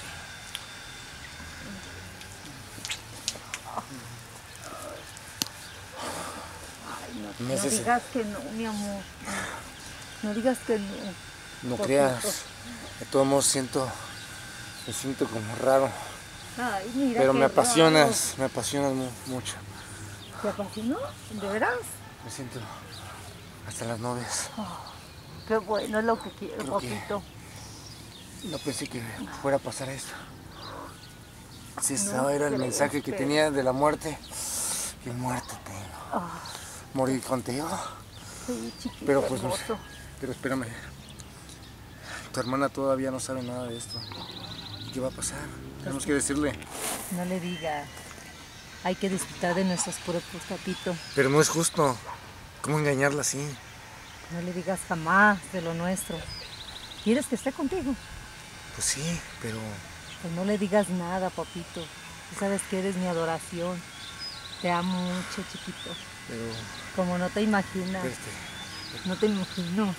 Ay, no Necesito- digas que no, mi amor. No digas que no. No Poquito. creas. De todos modos me siento como raro. Ay, mira. Pero qué me apasionas mucho. raro. ¿Te apasionó? ¿De veras? Me siento hasta las nubes. Qué bueno, es lo que quiero, Creo que- poquito. No pensé que fuera a pasar esto. Si ese era el crees, mensaje que pero- tenía de la muerte, qué muerte tengo. Morir contigo. Sí, chiquito, Pero pues no sé. hermoso. Pero espérame. Tu hermana todavía no sabe nada de esto. ¿Qué va a pasar? Tenemos que decirle. No le digas. Hay que disfrutar de nuestros puros papito. Pero no es justo. ¿Cómo engañarla así? No le digas jamás de lo nuestro. ¿Quieres que esté contigo? Pues sí, pero Pues no le digas nada, papito. Tú sabes que eres mi adoración. Te amo mucho, chiquito. pero Como no te imaginas. No te imagino.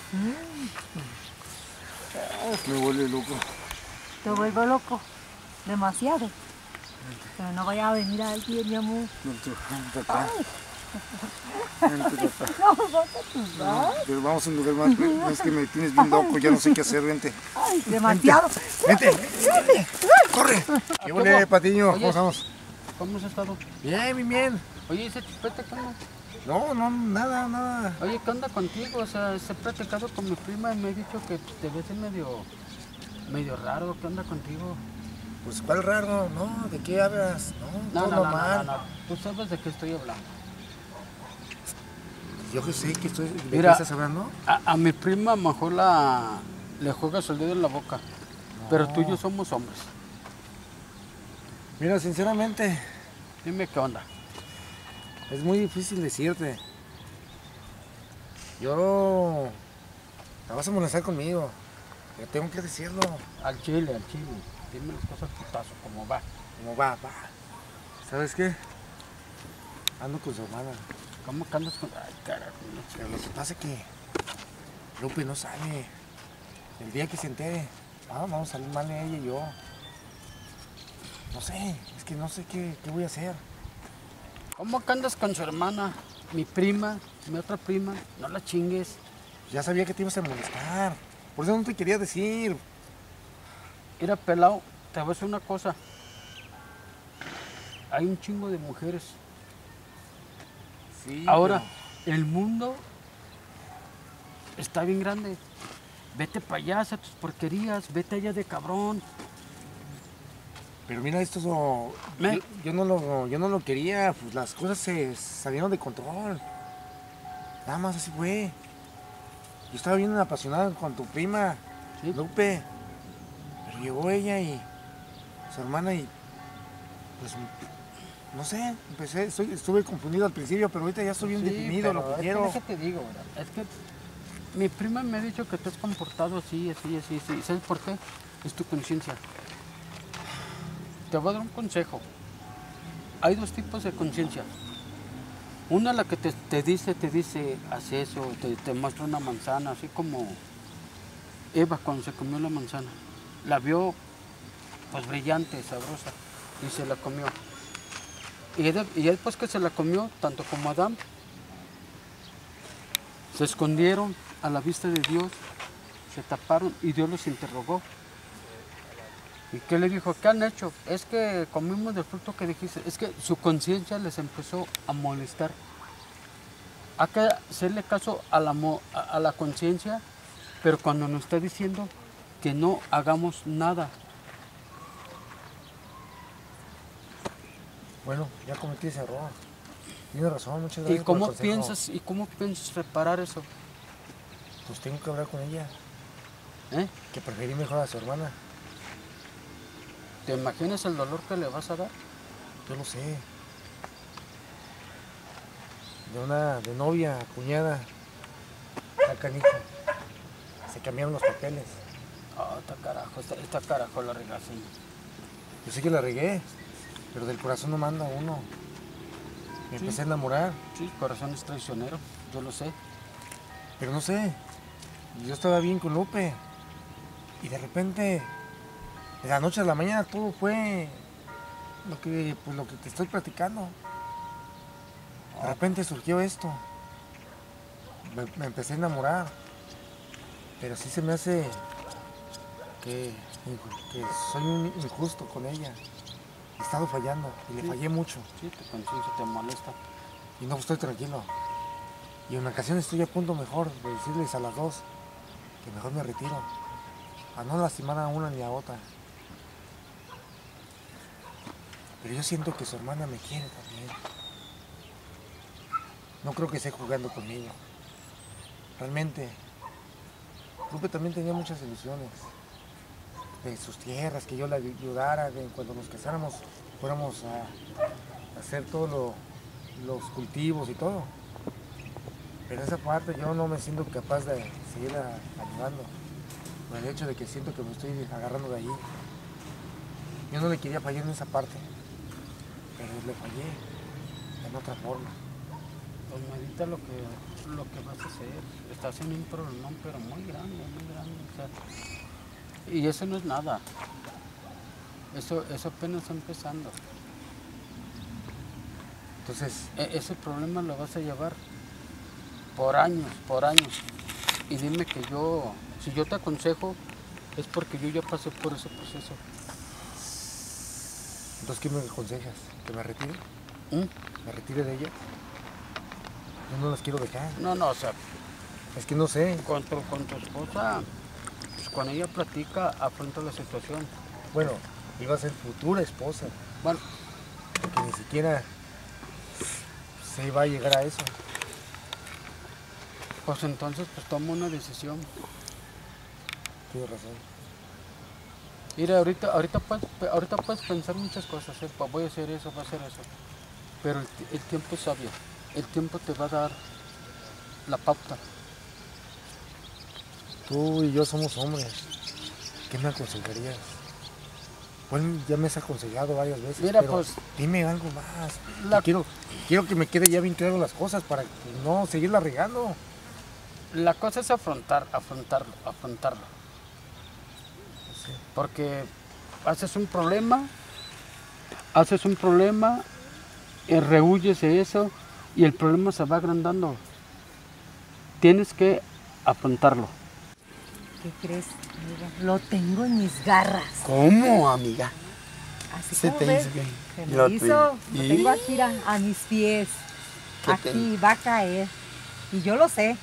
me vuelve loco. Te vuelvo loco. Demasiado. Pero no vaya a venir alguien, mi amor. Vente acá. Vente acá. No, pero vamos a un lugar más. Es que me tienes bien loco, ya no sé qué hacer, vente. Ay, demasiado. Vente. ¡Corre! ¿Qué huele, Patiño? Oye. ¿Cómo estamos? ¿Cómo has estado? Bien, bien. Oye, ese chupete, ¿qué onda? No, nada. Oye, ¿qué onda contigo? O sea, he platicado con mi prima y me ha dicho que te ves medio raro. ¿Qué onda contigo? Pues, ¿cuál raro? No, ¿de qué hablas? No, todo normal. No. Tú sabes de qué estoy hablando. Yo que sé que estoy. ¿De Mira. qué estás hablando? A mi prima mejor le juegas el dedo en la boca. Pero tú y yo somos hombres. Mira, sinceramente, Dime qué onda. es muy difícil decirte. Yo. Te vas a molestar conmigo. Pero tengo que decirlo. Al chile. Dime las cosas putazo, como va. Como va. ¿Sabes qué? Ando con su hermana. ¿Cómo que andas con...? Ay, carajo. Pero lo que pasa es que Lupe no sabe. El día que se entere, vamos a salir mal ella y yo. No sé, es que no sé qué voy a hacer. ¿Cómo que andas con su hermana? Mi prima, mi otra prima. No la chingues. Ya sabía que te ibas a molestar. Por eso no te quería decir. Mira, pelado, te voy a decir una cosa. Hay un chingo de mujeres. Sí, Ahora, el mundo está bien grande. Vete para allá, haz tus porquerías, vete allá de cabrón. Pero mira, esto ¿Me? yo no lo quería, pues las cosas se salieron de control. Nada más así fue. Yo estaba bien apasionado con tu prima, Sí. Lupe. Pero llegó ella y su hermana y pues no sé, estuve confundido al principio, pero ahorita ya estoy bien definido lo que quiero. Es que te digo, ¿verdad? Es que mi prima me ha dicho que te has comportado así. ¿Sabes por qué? Es tu conciencia. Te voy a dar un consejo. Hay dos tipos de conciencia. Una la que te dice, haz eso, te muestra una manzana, así como Eva cuando se comió la manzana. La vio pues brillante, sabrosa, y se la comió. Y después que se la comió, tanto como Adán, se escondieron a la vista de Dios, se taparon y Dios los interrogó. ¿Y qué le dijo? ¿Qué han hecho? Es que comimos del fruto que dijiste. Es que su conciencia les empezó a molestar. Hay que hacerle caso a la conciencia, pero cuando nos está diciendo que no hagamos nada. Bueno, ya cometí ese error. Tienes razón, muchas gracias por el consejo. ¿Y cómo piensas reparar eso? Pues tengo que hablar con ella, ¿Eh? que preferí mejor a su hermana. ¿Te imaginas el dolor que le vas a dar? Yo lo sé. De novia, a cuñada, a canijo. Se cambiaron los papeles. Ah, esta carajo la regaste. Yo sé que la regué, pero del corazón no manda uno. Me empecé a enamorar, Sí, el corazón es traicionero, yo lo sé. pero no sé. Yo estaba bien con Lupe. Y de repente, de la noche a la mañana, todo fue lo que te estoy platicando. De repente surgió esto. Me empecé a enamorar. Pero sí se me hace que soy un injusto con ella. He estado fallando y le fallé mucho. Sí, tu conciencia te molesta. Y no estoy tranquilo. Y en ocasiones estoy a punto mejor de decirles a las dos que mejor me retiro. A no lastimar a una ni a otra. Pero yo siento que su hermana me quiere también. No creo que esté jugando conmigo. Realmente, Lupe también tenía muchas ilusiones. De sus tierras, que yo la ayudara, de cuando nos casáramos fuéramos a hacer todos los cultivos y todo. Pero esa parte yo no me siento capaz de seguir ayudando. Por el hecho de que siento que me estoy agarrando de allí. Yo no le quería fallar en esa parte, pero le fallé en otra forma. Pues medita lo que vas a hacer. Estás en un problemón, pero muy grande, o sea, y eso no es nada. Eso apenas está empezando. Entonces, Ese problema lo vas a llevar por años. Y dime que si yo te aconsejo, es porque yo ya pasé por ese proceso. ¿qué me aconsejas? ¿Que me retire? ¿Mm? ¿Me retire de ella? Yo no las quiero dejar. No, o sea, Es que no sé. con tu esposa, pues con ella platica, afronta la situación. Bueno, iba a ser futura esposa, Bueno, porque ni siquiera se iba a llegar a eso. pues entonces pues toma una decisión. Tienes razón. Mira, ahorita puedes pensar muchas cosas, ¿eh? Voy a hacer eso, voy a hacer eso. Pero el tiempo es sabio. El tiempo te va a dar la pauta. Tú y yo somos hombres. ¿Qué me aconsejarías? Bueno, ya me has aconsejado varias veces. Mira, pero pues, dime algo más. la- Quiero quiero que me quede ya bien claro las cosas para que no seguirla regando. La cosa es afrontarlo. Sí. Porque haces un problema, rehuyes de eso y el problema se va agrandando. Tienes que afrontarlo. ¿Qué crees, amiga? Lo tengo en mis garras. ¿Cómo, amiga? Así Se como te ves, hizo que se me lo hizo, tuyo. lo ¿Y? tengo aquí mira, a mis pies. ¿Qué Aquí va a caer. Y yo lo sé.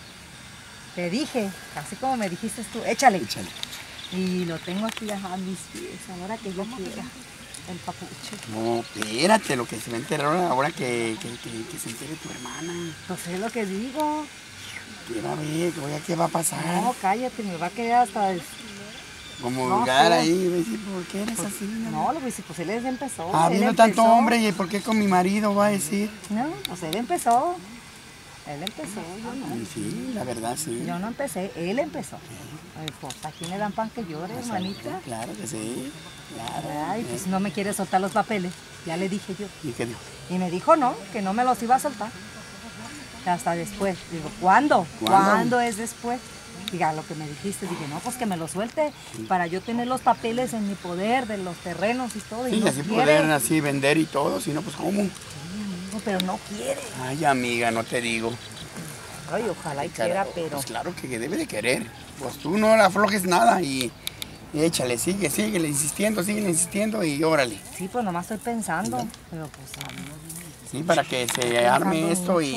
Te dije, así como me dijiste tú, échale. Échale. Y lo tengo aquí a mis pies, ahora que yo quiera. El papucho. No, espérate, lo que se va a enterar ahora que se entere tu hermana. Pues es lo que digo. ¿Qué va a ver? ¿Qué va a pasar? No, cállate, me va a querer hasta... Como no lugar sé. ahí, y decir, ¿por qué eres así? No, lo voy a decir, pues él empezó. Habiendo él tanto empezó. hombre, ¿y por qué con mi marido va a decir? No, pues él empezó. Él empezó, yo no. Y sí, la verdad, sí. Yo no empecé, él empezó. Ay, pues, ¿a quién le dan pan que llore, hermanita? Claro que sí. Claro. Ay, pues no me quiere soltar los papeles. Ya le dije yo. ¿Y qué dijo? Y me dijo no, que no me los iba a soltar. Hasta después. Digo, ¿cuándo? ¿Cuándo? ¿Cuándo es después? Diga, lo que me dijiste, dije, no, pues que me lo suelte para yo tener los papeles en mi poder de los terrenos y todo. Y Sí, no así quiere. poder así vender y todo, si no, pues ¿cómo? Sí, amigo, pero no quiere. Ay, amiga, no te digo. Ay, ojalá y Cara, quiera, pero... Pues claro que debe de querer. Pues tú no le aflojes nada y échale, síguele insistiendo y órale. Sí, pues nomás estoy pensando. Pero pues, Sí, para que se pensando arme esto mucho.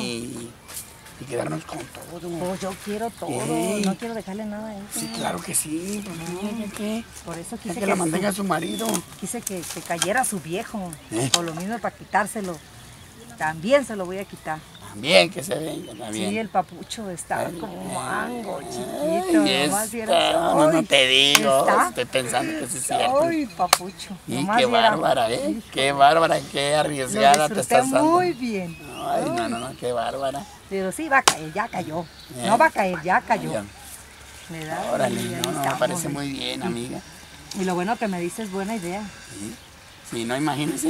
y quedarnos con todo. pues yo quiero todo, Sí. no quiero dejarle nada a ella. Sí, claro que sí. Pues, ¿qué? Por eso Es quise que la mantenga a su marido. quise que cayera su viejo. ¿Eh? Por lo mismo para quitárselo. También se lo voy a quitar. También que se venga, también. Sí, el papucho está como un mango, chiquito. Ay, Nomás está, vieras, no ay, te digo. ¿está? Estoy pensando que sí es cierto. Ay, papucho. Y nomás qué viera. bárbara, ¿eh? Hijo, Qué bárbara, qué lo arriesgada te disfruté estás dando. muy bien. Ay, no, qué bárbara. Pero sí va a caer, ya cayó. ¿Eh? No va a caer, ya cayó. Ya. Me da, Órale, y ahí no, me estamos, parece ¿eh? muy bien, amiga. Y lo bueno que me dices, buena idea. Sí, sí, no, imagínese.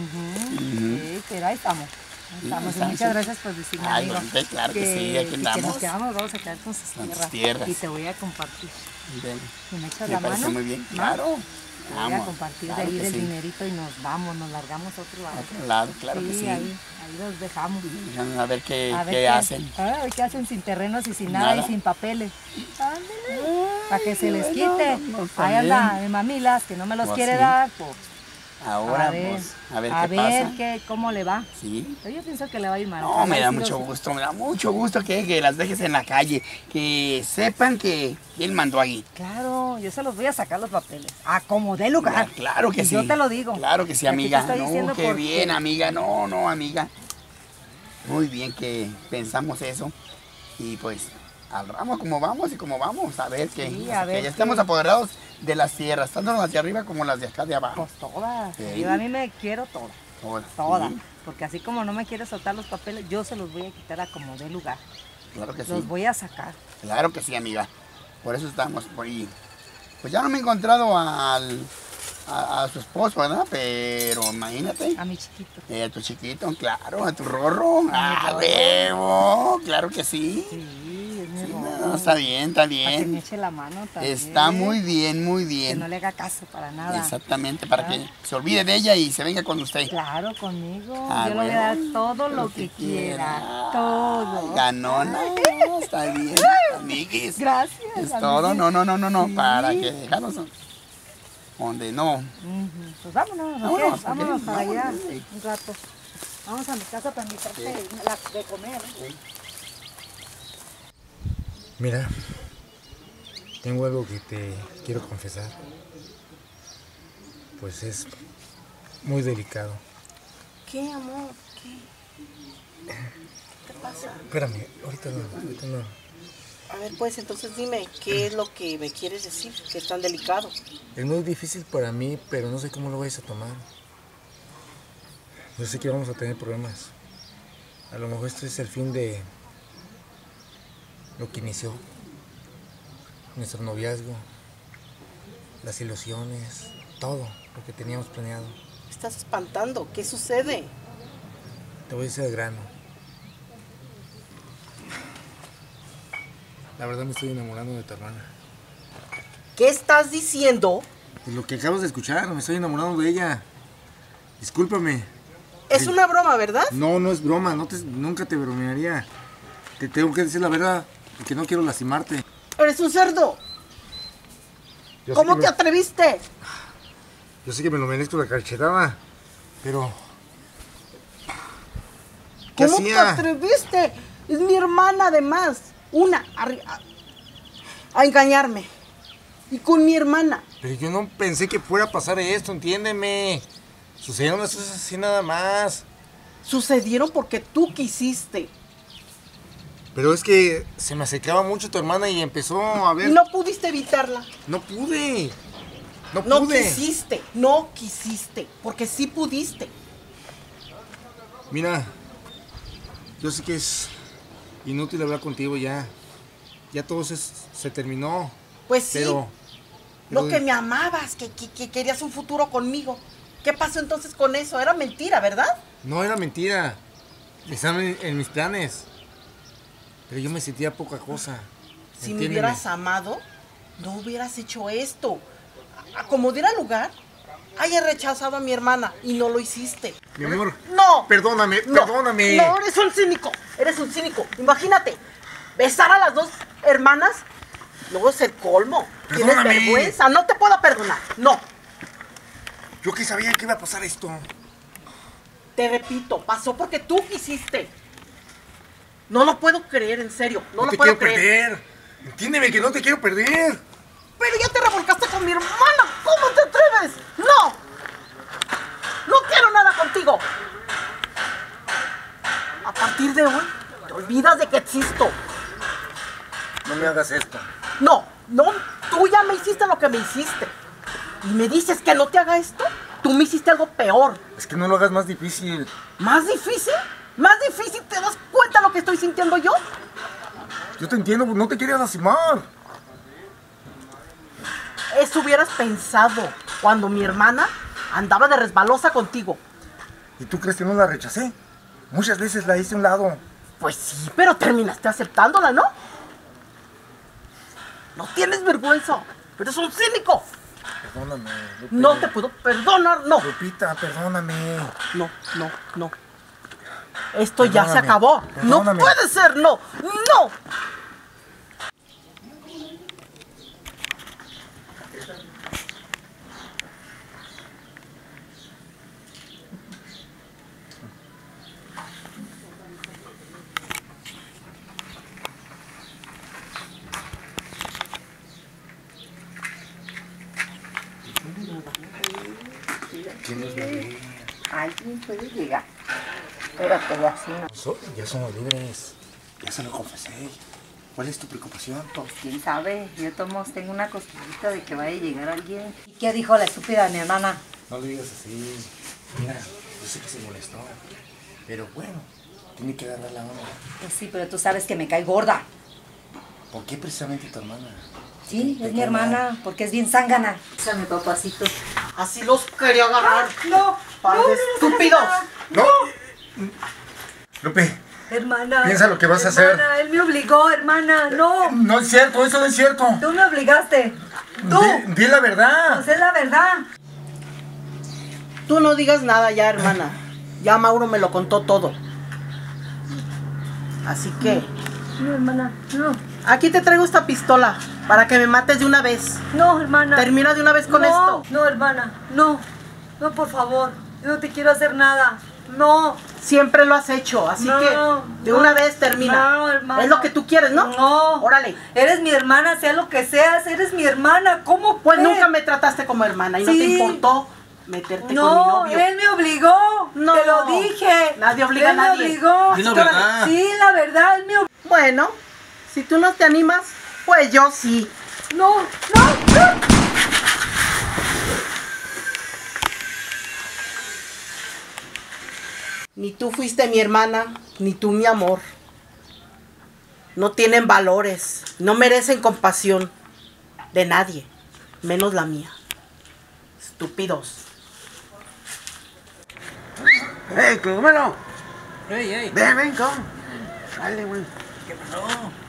Sí, pero ahí estamos. Ahí Sí, estamos. Y estamos. muchas gracias por decirme, Ay, amigo. hombre, claro que sí, aquí Que andamos. nos quedamos, vamos a quedar con sus Con tus tierras. tierras. Y te voy a compartir. Ven, Si me echas me la parece mano. muy bien, ¿no? claro. Te voy a Vamos, compartir claro de ahí que del sí. dinerito y nos vamos, nos largamos a otro lado. A otro lado, claro que sí. Ahí los dejamos. A ver qué, A ver qué hacen. A ver qué hacen sin terrenos y sin nada, Nada. y sin papeles. Ándale. Para que se les quite. no, está Ahí anda bien. el mamilas que no me los Pues quiere sí. dar. Pues, Ahora, pues, a ver qué pasa. Cómo le va. Sí. Pero yo pienso que le va a ir mal. No, Ojalá me y da sí mucho los- gusto, me da mucho gusto que las dejes en la calle, que sepan que él mandó ahí. Claro, yo se los voy a sacar los papeles. A como dé lugar. Claro que Y sí. yo te lo digo. Claro que sí, Aquí te amiga. estoy No, diciendo qué porque- bien, amiga. No, amiga. Muy bien que pensamos eso. Y pues, al ramo como vamos y como vamos, a ver que, Sí, hasta a ver que ya qué- estamos apoderados de las tierras, tanto las de arriba como las de acá de abajo. Pues todas. Sí. Yo a mí me quiero todas. Todas. Todas. Sí, Porque así como no me quiere soltar los papeles, yo se los voy a quitar a como dé lugar. claro que sí. Los voy a sacar. Claro que sí, amiga. Por eso estamos por ahí. Pues ya no me he encontrado a su esposo, ¿verdad? Pero imagínate. A mi chiquito. A tu chiquito, claro, a tu rorro. ¡Ah, rorro. huevo! Claro que sí. Sí, es mi Sí, rorro. no, está bien, está Para que me bien. eche la mano también. Está muy bien, muy Que no bien. le haga caso para nada. Exactamente, para que se olvide de ella y se venga con usted. Claro, conmigo. Ah, yo le voy a dar bueno. todo lo que quiera. Todo. Ganona. Está bien, amiguis. Gracias. Es todo, amiguis. no, Sí. para que dejarnos donde no. Ujú. Pues vámonos, ¿no? Vámonos, ¿Qué? Vámonos ok, para allá vámonos, sí. un rato. Vamos a mi casa para invitarte de comer. Mira, tengo algo que te quiero confesar. Pues es muy delicado. ¿Qué, amor? ¿Qué te pasa? Espérame, ahorita no. A ver, pues entonces dime, ¿qué es lo que me quieres decir? Que es tan delicado. Es muy difícil para mí, pero no sé cómo lo vais a tomar. Yo sé que vamos a tener problemas. A lo mejor este es el fin de lo que inició. Nuestro noviazgo, las ilusiones, todo lo que teníamos planeado. Me estás espantando. ¿Qué sucede? Te voy a decir al grano. La verdad me estoy enamorando de tu hermana. ¿Qué estás diciendo? Pues lo que acabas de escuchar, me estoy enamorando de ella. Discúlpame. Es una broma, ¿verdad? No, no es broma, nunca te bromearía. Te tengo que decir la verdad, porque no quiero lastimarte. Eres un cerdo. Yo sé ¿Cómo que te atreviste? Yo sé que me lo merezco la cachetada, pero... ¿Qué ¿Cómo te hacía? atreviste? Es mi hermana además. A engañarme. Y con mi hermana. Pero yo no pensé que fuera a pasar esto, entiéndeme. Sucedieron las cosas así nada más. Sucedieron porque tú quisiste. Pero es que se me acercaba mucho tu hermana y empezó a ver... Y no pudiste evitarla. No pude. No No pude. quisiste. Porque sí pudiste. Mira, yo sé que es inútil hablar contigo ya. Ya todo se terminó. Pues sí. Pero Lo que me amabas, que querías un futuro conmigo. ¿Qué pasó entonces con eso? Era mentira, ¿verdad? no era mentira. Estaban en mis planes. Pero yo me sentía poca cosa. Si me Entiéndeme. hubieras amado, no hubieras hecho esto. A como diera lugar, hayas rechazado a mi hermana y no lo hiciste. Mi amor. No. Perdóname, No, perdóname. No, eres un cínico. Eres un cínico. Imagínate, besar a las dos hermanas, luego es el colmo. Tienes Perdóname. vergüenza. No te puedo perdonar. No. Yo que sabía que iba a pasar esto. Te repito, pasó porque tú quisiste. No lo puedo creer, en serio. No lo te puedo quiero creer. perder. Entiéndeme que no te quiero perder. Pero ya te revolcaste con mi hermana. ¿Cómo te atreves? No. No quiero nada contigo. A partir de hoy, te olvidas de que existo. No me hagas esto. No, tú ya me hiciste lo que me hiciste. Y me dices que no te haga esto. Tú me hiciste algo peor. Es que no lo hagas más difícil. ¿Más difícil? ¿Más difícil? ¿Te das cuenta lo que estoy sintiendo yo? Yo te entiendo, no te quería lastimar. Eso hubieras pensado cuando mi hermana andaba de resbalosa contigo. ¿Y tú crees que no la rechacé? Muchas veces la hice a un lado. Pues sí, pero terminaste aceptándola, ¿no? No tienes vergüenza. Eres un cínico. Perdóname, Lupe. No te puedo perdonar, no. Lupita, perdóname. No. Esto ya se Perdóname, acabó. perdóname. No puede ser, no. Alguien puede llegar. Espérate, así no. Ya somos libres. Ya se lo confesé. ¿Cuál es tu preocupación? Pues quién sabe, yo tomos tengo una cosquillita de que vaya a llegar alguien. ¿Y qué dijo la estúpida de mi hermana? No lo digas así. Mira, yo sé que se molestó. Pero bueno, tiene que agarrar la onda. Pues sí, pero tú sabes que me cae gorda. ¿Por qué precisamente tu hermana? Sí, Te es mi cae hermana, mal. porque es bien zángana. Esa mi papacito. Así los quería agarrar. No, Par de estúpidos. ¡No! Lupe, Hermana. Piensa lo que vas a hacer. Hermana, él me obligó, hermana, no. no es cierto, eso no es cierto. Tú me obligaste. Tú. Di la verdad. Pues es la verdad. Tú no digas nada ya, hermana. Ya Mauro me lo contó todo. Así que, No, hermana, no. aquí te traigo esta pistola para que me mates de una vez. No, hermana. Termina de una vez con esto. No, hermana, no. No, por favor. Yo no te quiero hacer nada. No. Siempre lo has hecho, así No, que de no, una vez termina. no, hermana. Es lo que tú quieres, ¿no? No. Órale. Eres mi hermana, sea lo que seas, eres mi hermana. ¿Cómo Pues fue? nunca me trataste como hermana y no te Sí. importó meterte con mi No, novio. él me obligó. No. Te lo dije. Nadie obliga él a nadie. me obligó. Di la verdad. Sí, la verdad, él me obligó. Bueno, si tú no te animas, pues yo sí. No. Ni tú fuiste mi hermana, ni tú mi amor. No tienen valores, no merecen compasión de nadie, menos la mía. Estúpidos. ¡Ey, cogomelo! Ey. Ven, ¿cómo? Dale, güey. ¿Qué pasó?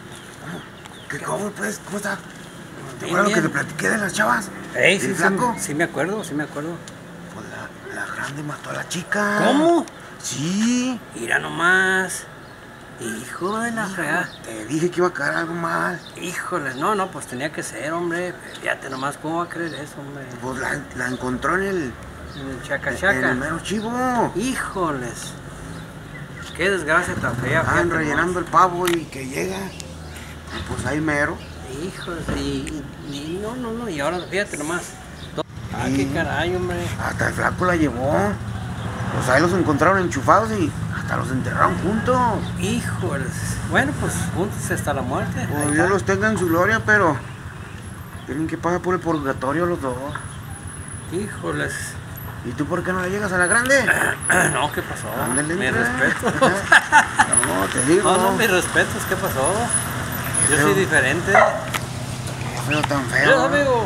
¿Cómo, pues? ¿Cómo está? ¿Te acuerdas lo que te platiqué de las chavas? Ey, ¿El flaco? Sí me acuerdo. Pues la grande mató a la chica. ¿Cómo? Sí. Mira nomás. Hijo de la fregada. Te dije que iba a caer algo mal. Híjoles, no, pues tenía que ser, hombre. Fíjate nomás, ¿cómo va a creer eso, hombre? Pues la encontró en el Chaca. en el mero chivo. Híjoles. Qué desgracia tan fea. Estaban fíjate rellenando el pavo y que llega. Y pues ahí mero. nomás. Híjoles, y no, y ahora fíjate nomás. Ah, Sí. qué caray, hombre. Hasta el flaco la llevó. Pues ahí los encontraron enchufados y hasta los enterraron juntos. Híjoles. Bueno, pues juntos hasta la muerte. Ahí Pues está. Dios los tenga en su gloria, pero tienen que pagar por el purgatorio los dos. Híjoles. ¿Y tú por qué no le llegas a la grande? No, ¿qué pasó? Ándale, Mis entra. respetos. No, te digo. No, mis respetos, ¿qué pasó? Yo feo. soy diferente. Qué feo tan Mira, feo. amigo.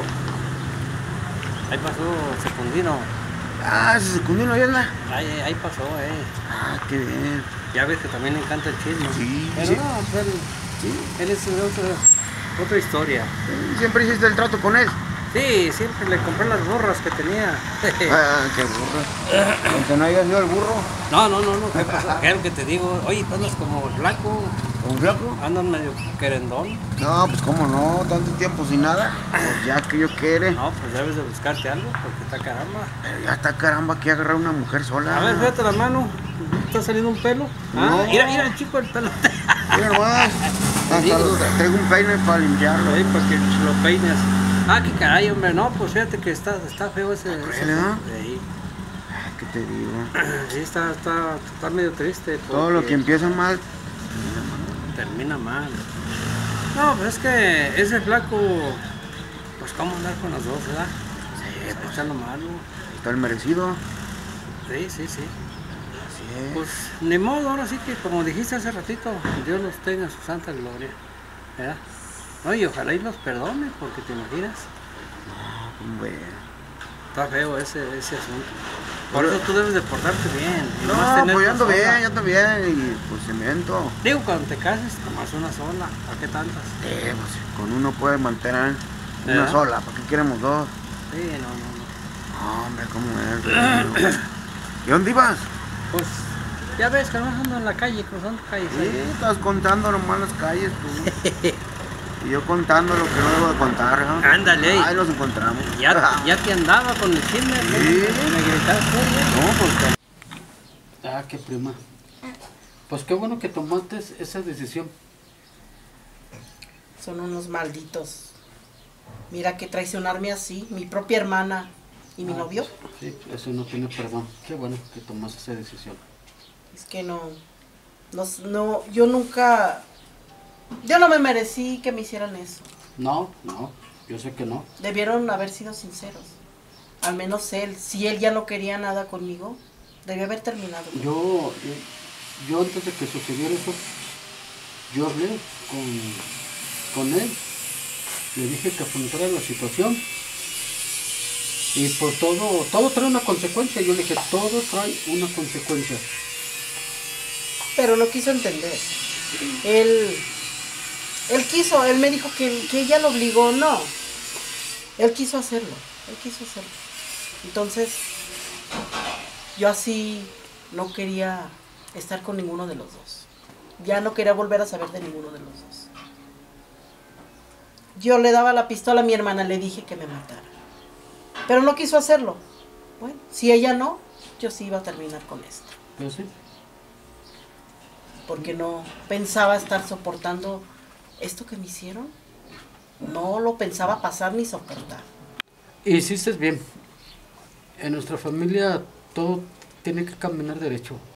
Ahí pasó Secundino. Ah, ese secundino ya anda. Ahí pasó, Ah, qué bien. Ya ves que también le encanta el chisme. Sí, Pero sí. no, pues él es otra historia. Siempre hiciste el trato con él. Sí, siempre le compré las gorras que tenía. Ah, qué burro. Aunque no haya sido el burro. No, ¿qué pasó? ¿Qué es lo que te digo? Oye, tú andas como blanco, ¿Un flaco? andas medio querendón. No, pues cómo no, tanto tiempo sin nada. Pues ya que yo quiere. No, pues debes de buscarte algo, porque está caramba. Pero ya está caramba que agarrar una mujer sola. A ver, fíjate la mano. ¿Está saliendo un pelo? No. Ah, mira el chico el pelo. Mira nomás. Hasta traigo un peine para limpiarlo. Ahí, para que lo peines. Ah, qué caray, hombre. No, pues fíjate que está feo ese. ¿no? Ahí. Ay, ¿qué te digo? Sí, está medio triste. Todo lo porque que empieza mal. termina mal. No, pues es que ese flaco, pues cómo andar con los dos, ¿verdad? Sí, está echando malo. Está el merecido. Sí. Así es. Pues ni modo, ahora sí que como dijiste hace ratito, Dios los tenga en su santa gloria, ¿verdad? No, y ojalá y los perdone, porque te imaginas, Bueno. está feo ese asunto. Por eso tú debes de portarte bien. y nomás No, tener pues yo una ando bien, sola. yo ando bien. Y pues cemento. Digo, cuando te cases, tomas una sola, ¿para qué tantas? Pues con uno puede mantener una ¿verdad? sola. ¿Para qué queremos dos? Sí, no. No, hombre, ¿cómo es? ¿Y dónde ibas? Pues, ya ves que no ando en la calle, cruzando calles. Sí, estás contando nomás las calles tú. Y yo contando lo que no debo de contar, ¿no? Ándale. Ahí nos encontramos. Ya te andaba con el chisme, ¿no? Sí. Me gritaste. No, pues Ah, qué prima. Pues qué bueno que tomaste esa decisión. Son unos malditos. Mira que traicionarme así, mi propia hermana y mi novio. Sí, eso no tiene perdón. Qué bueno que tomaste esa decisión. Es que no, yo nunca, yo no me merecí que me hicieran eso. No, yo sé que no. Debieron haber sido sinceros. Al menos él, si él ya no quería nada conmigo, debió haber terminado. Yo antes de que sucediera eso, yo hablé con él, le dije que afrontara la situación y por todo trae una consecuencia. Yo le dije, todo trae una consecuencia. Pero no quiso entender. Él me dijo que ella lo obligó, no. Él quiso hacerlo. Entonces, yo así no quería estar con ninguno de los dos. Ya no quería volver a saber de ninguno de los dos. Yo le daba la pistola a mi hermana, le dije que me matara. Pero no quiso hacerlo. Bueno, si ella no, yo sí iba a terminar con esto. Yo sí. Porque no pensaba estar soportando esto que me hicieron. No lo pensaba pasar ni soportar. Hiciste bien. En nuestra familia todo tiene que caminar derecho.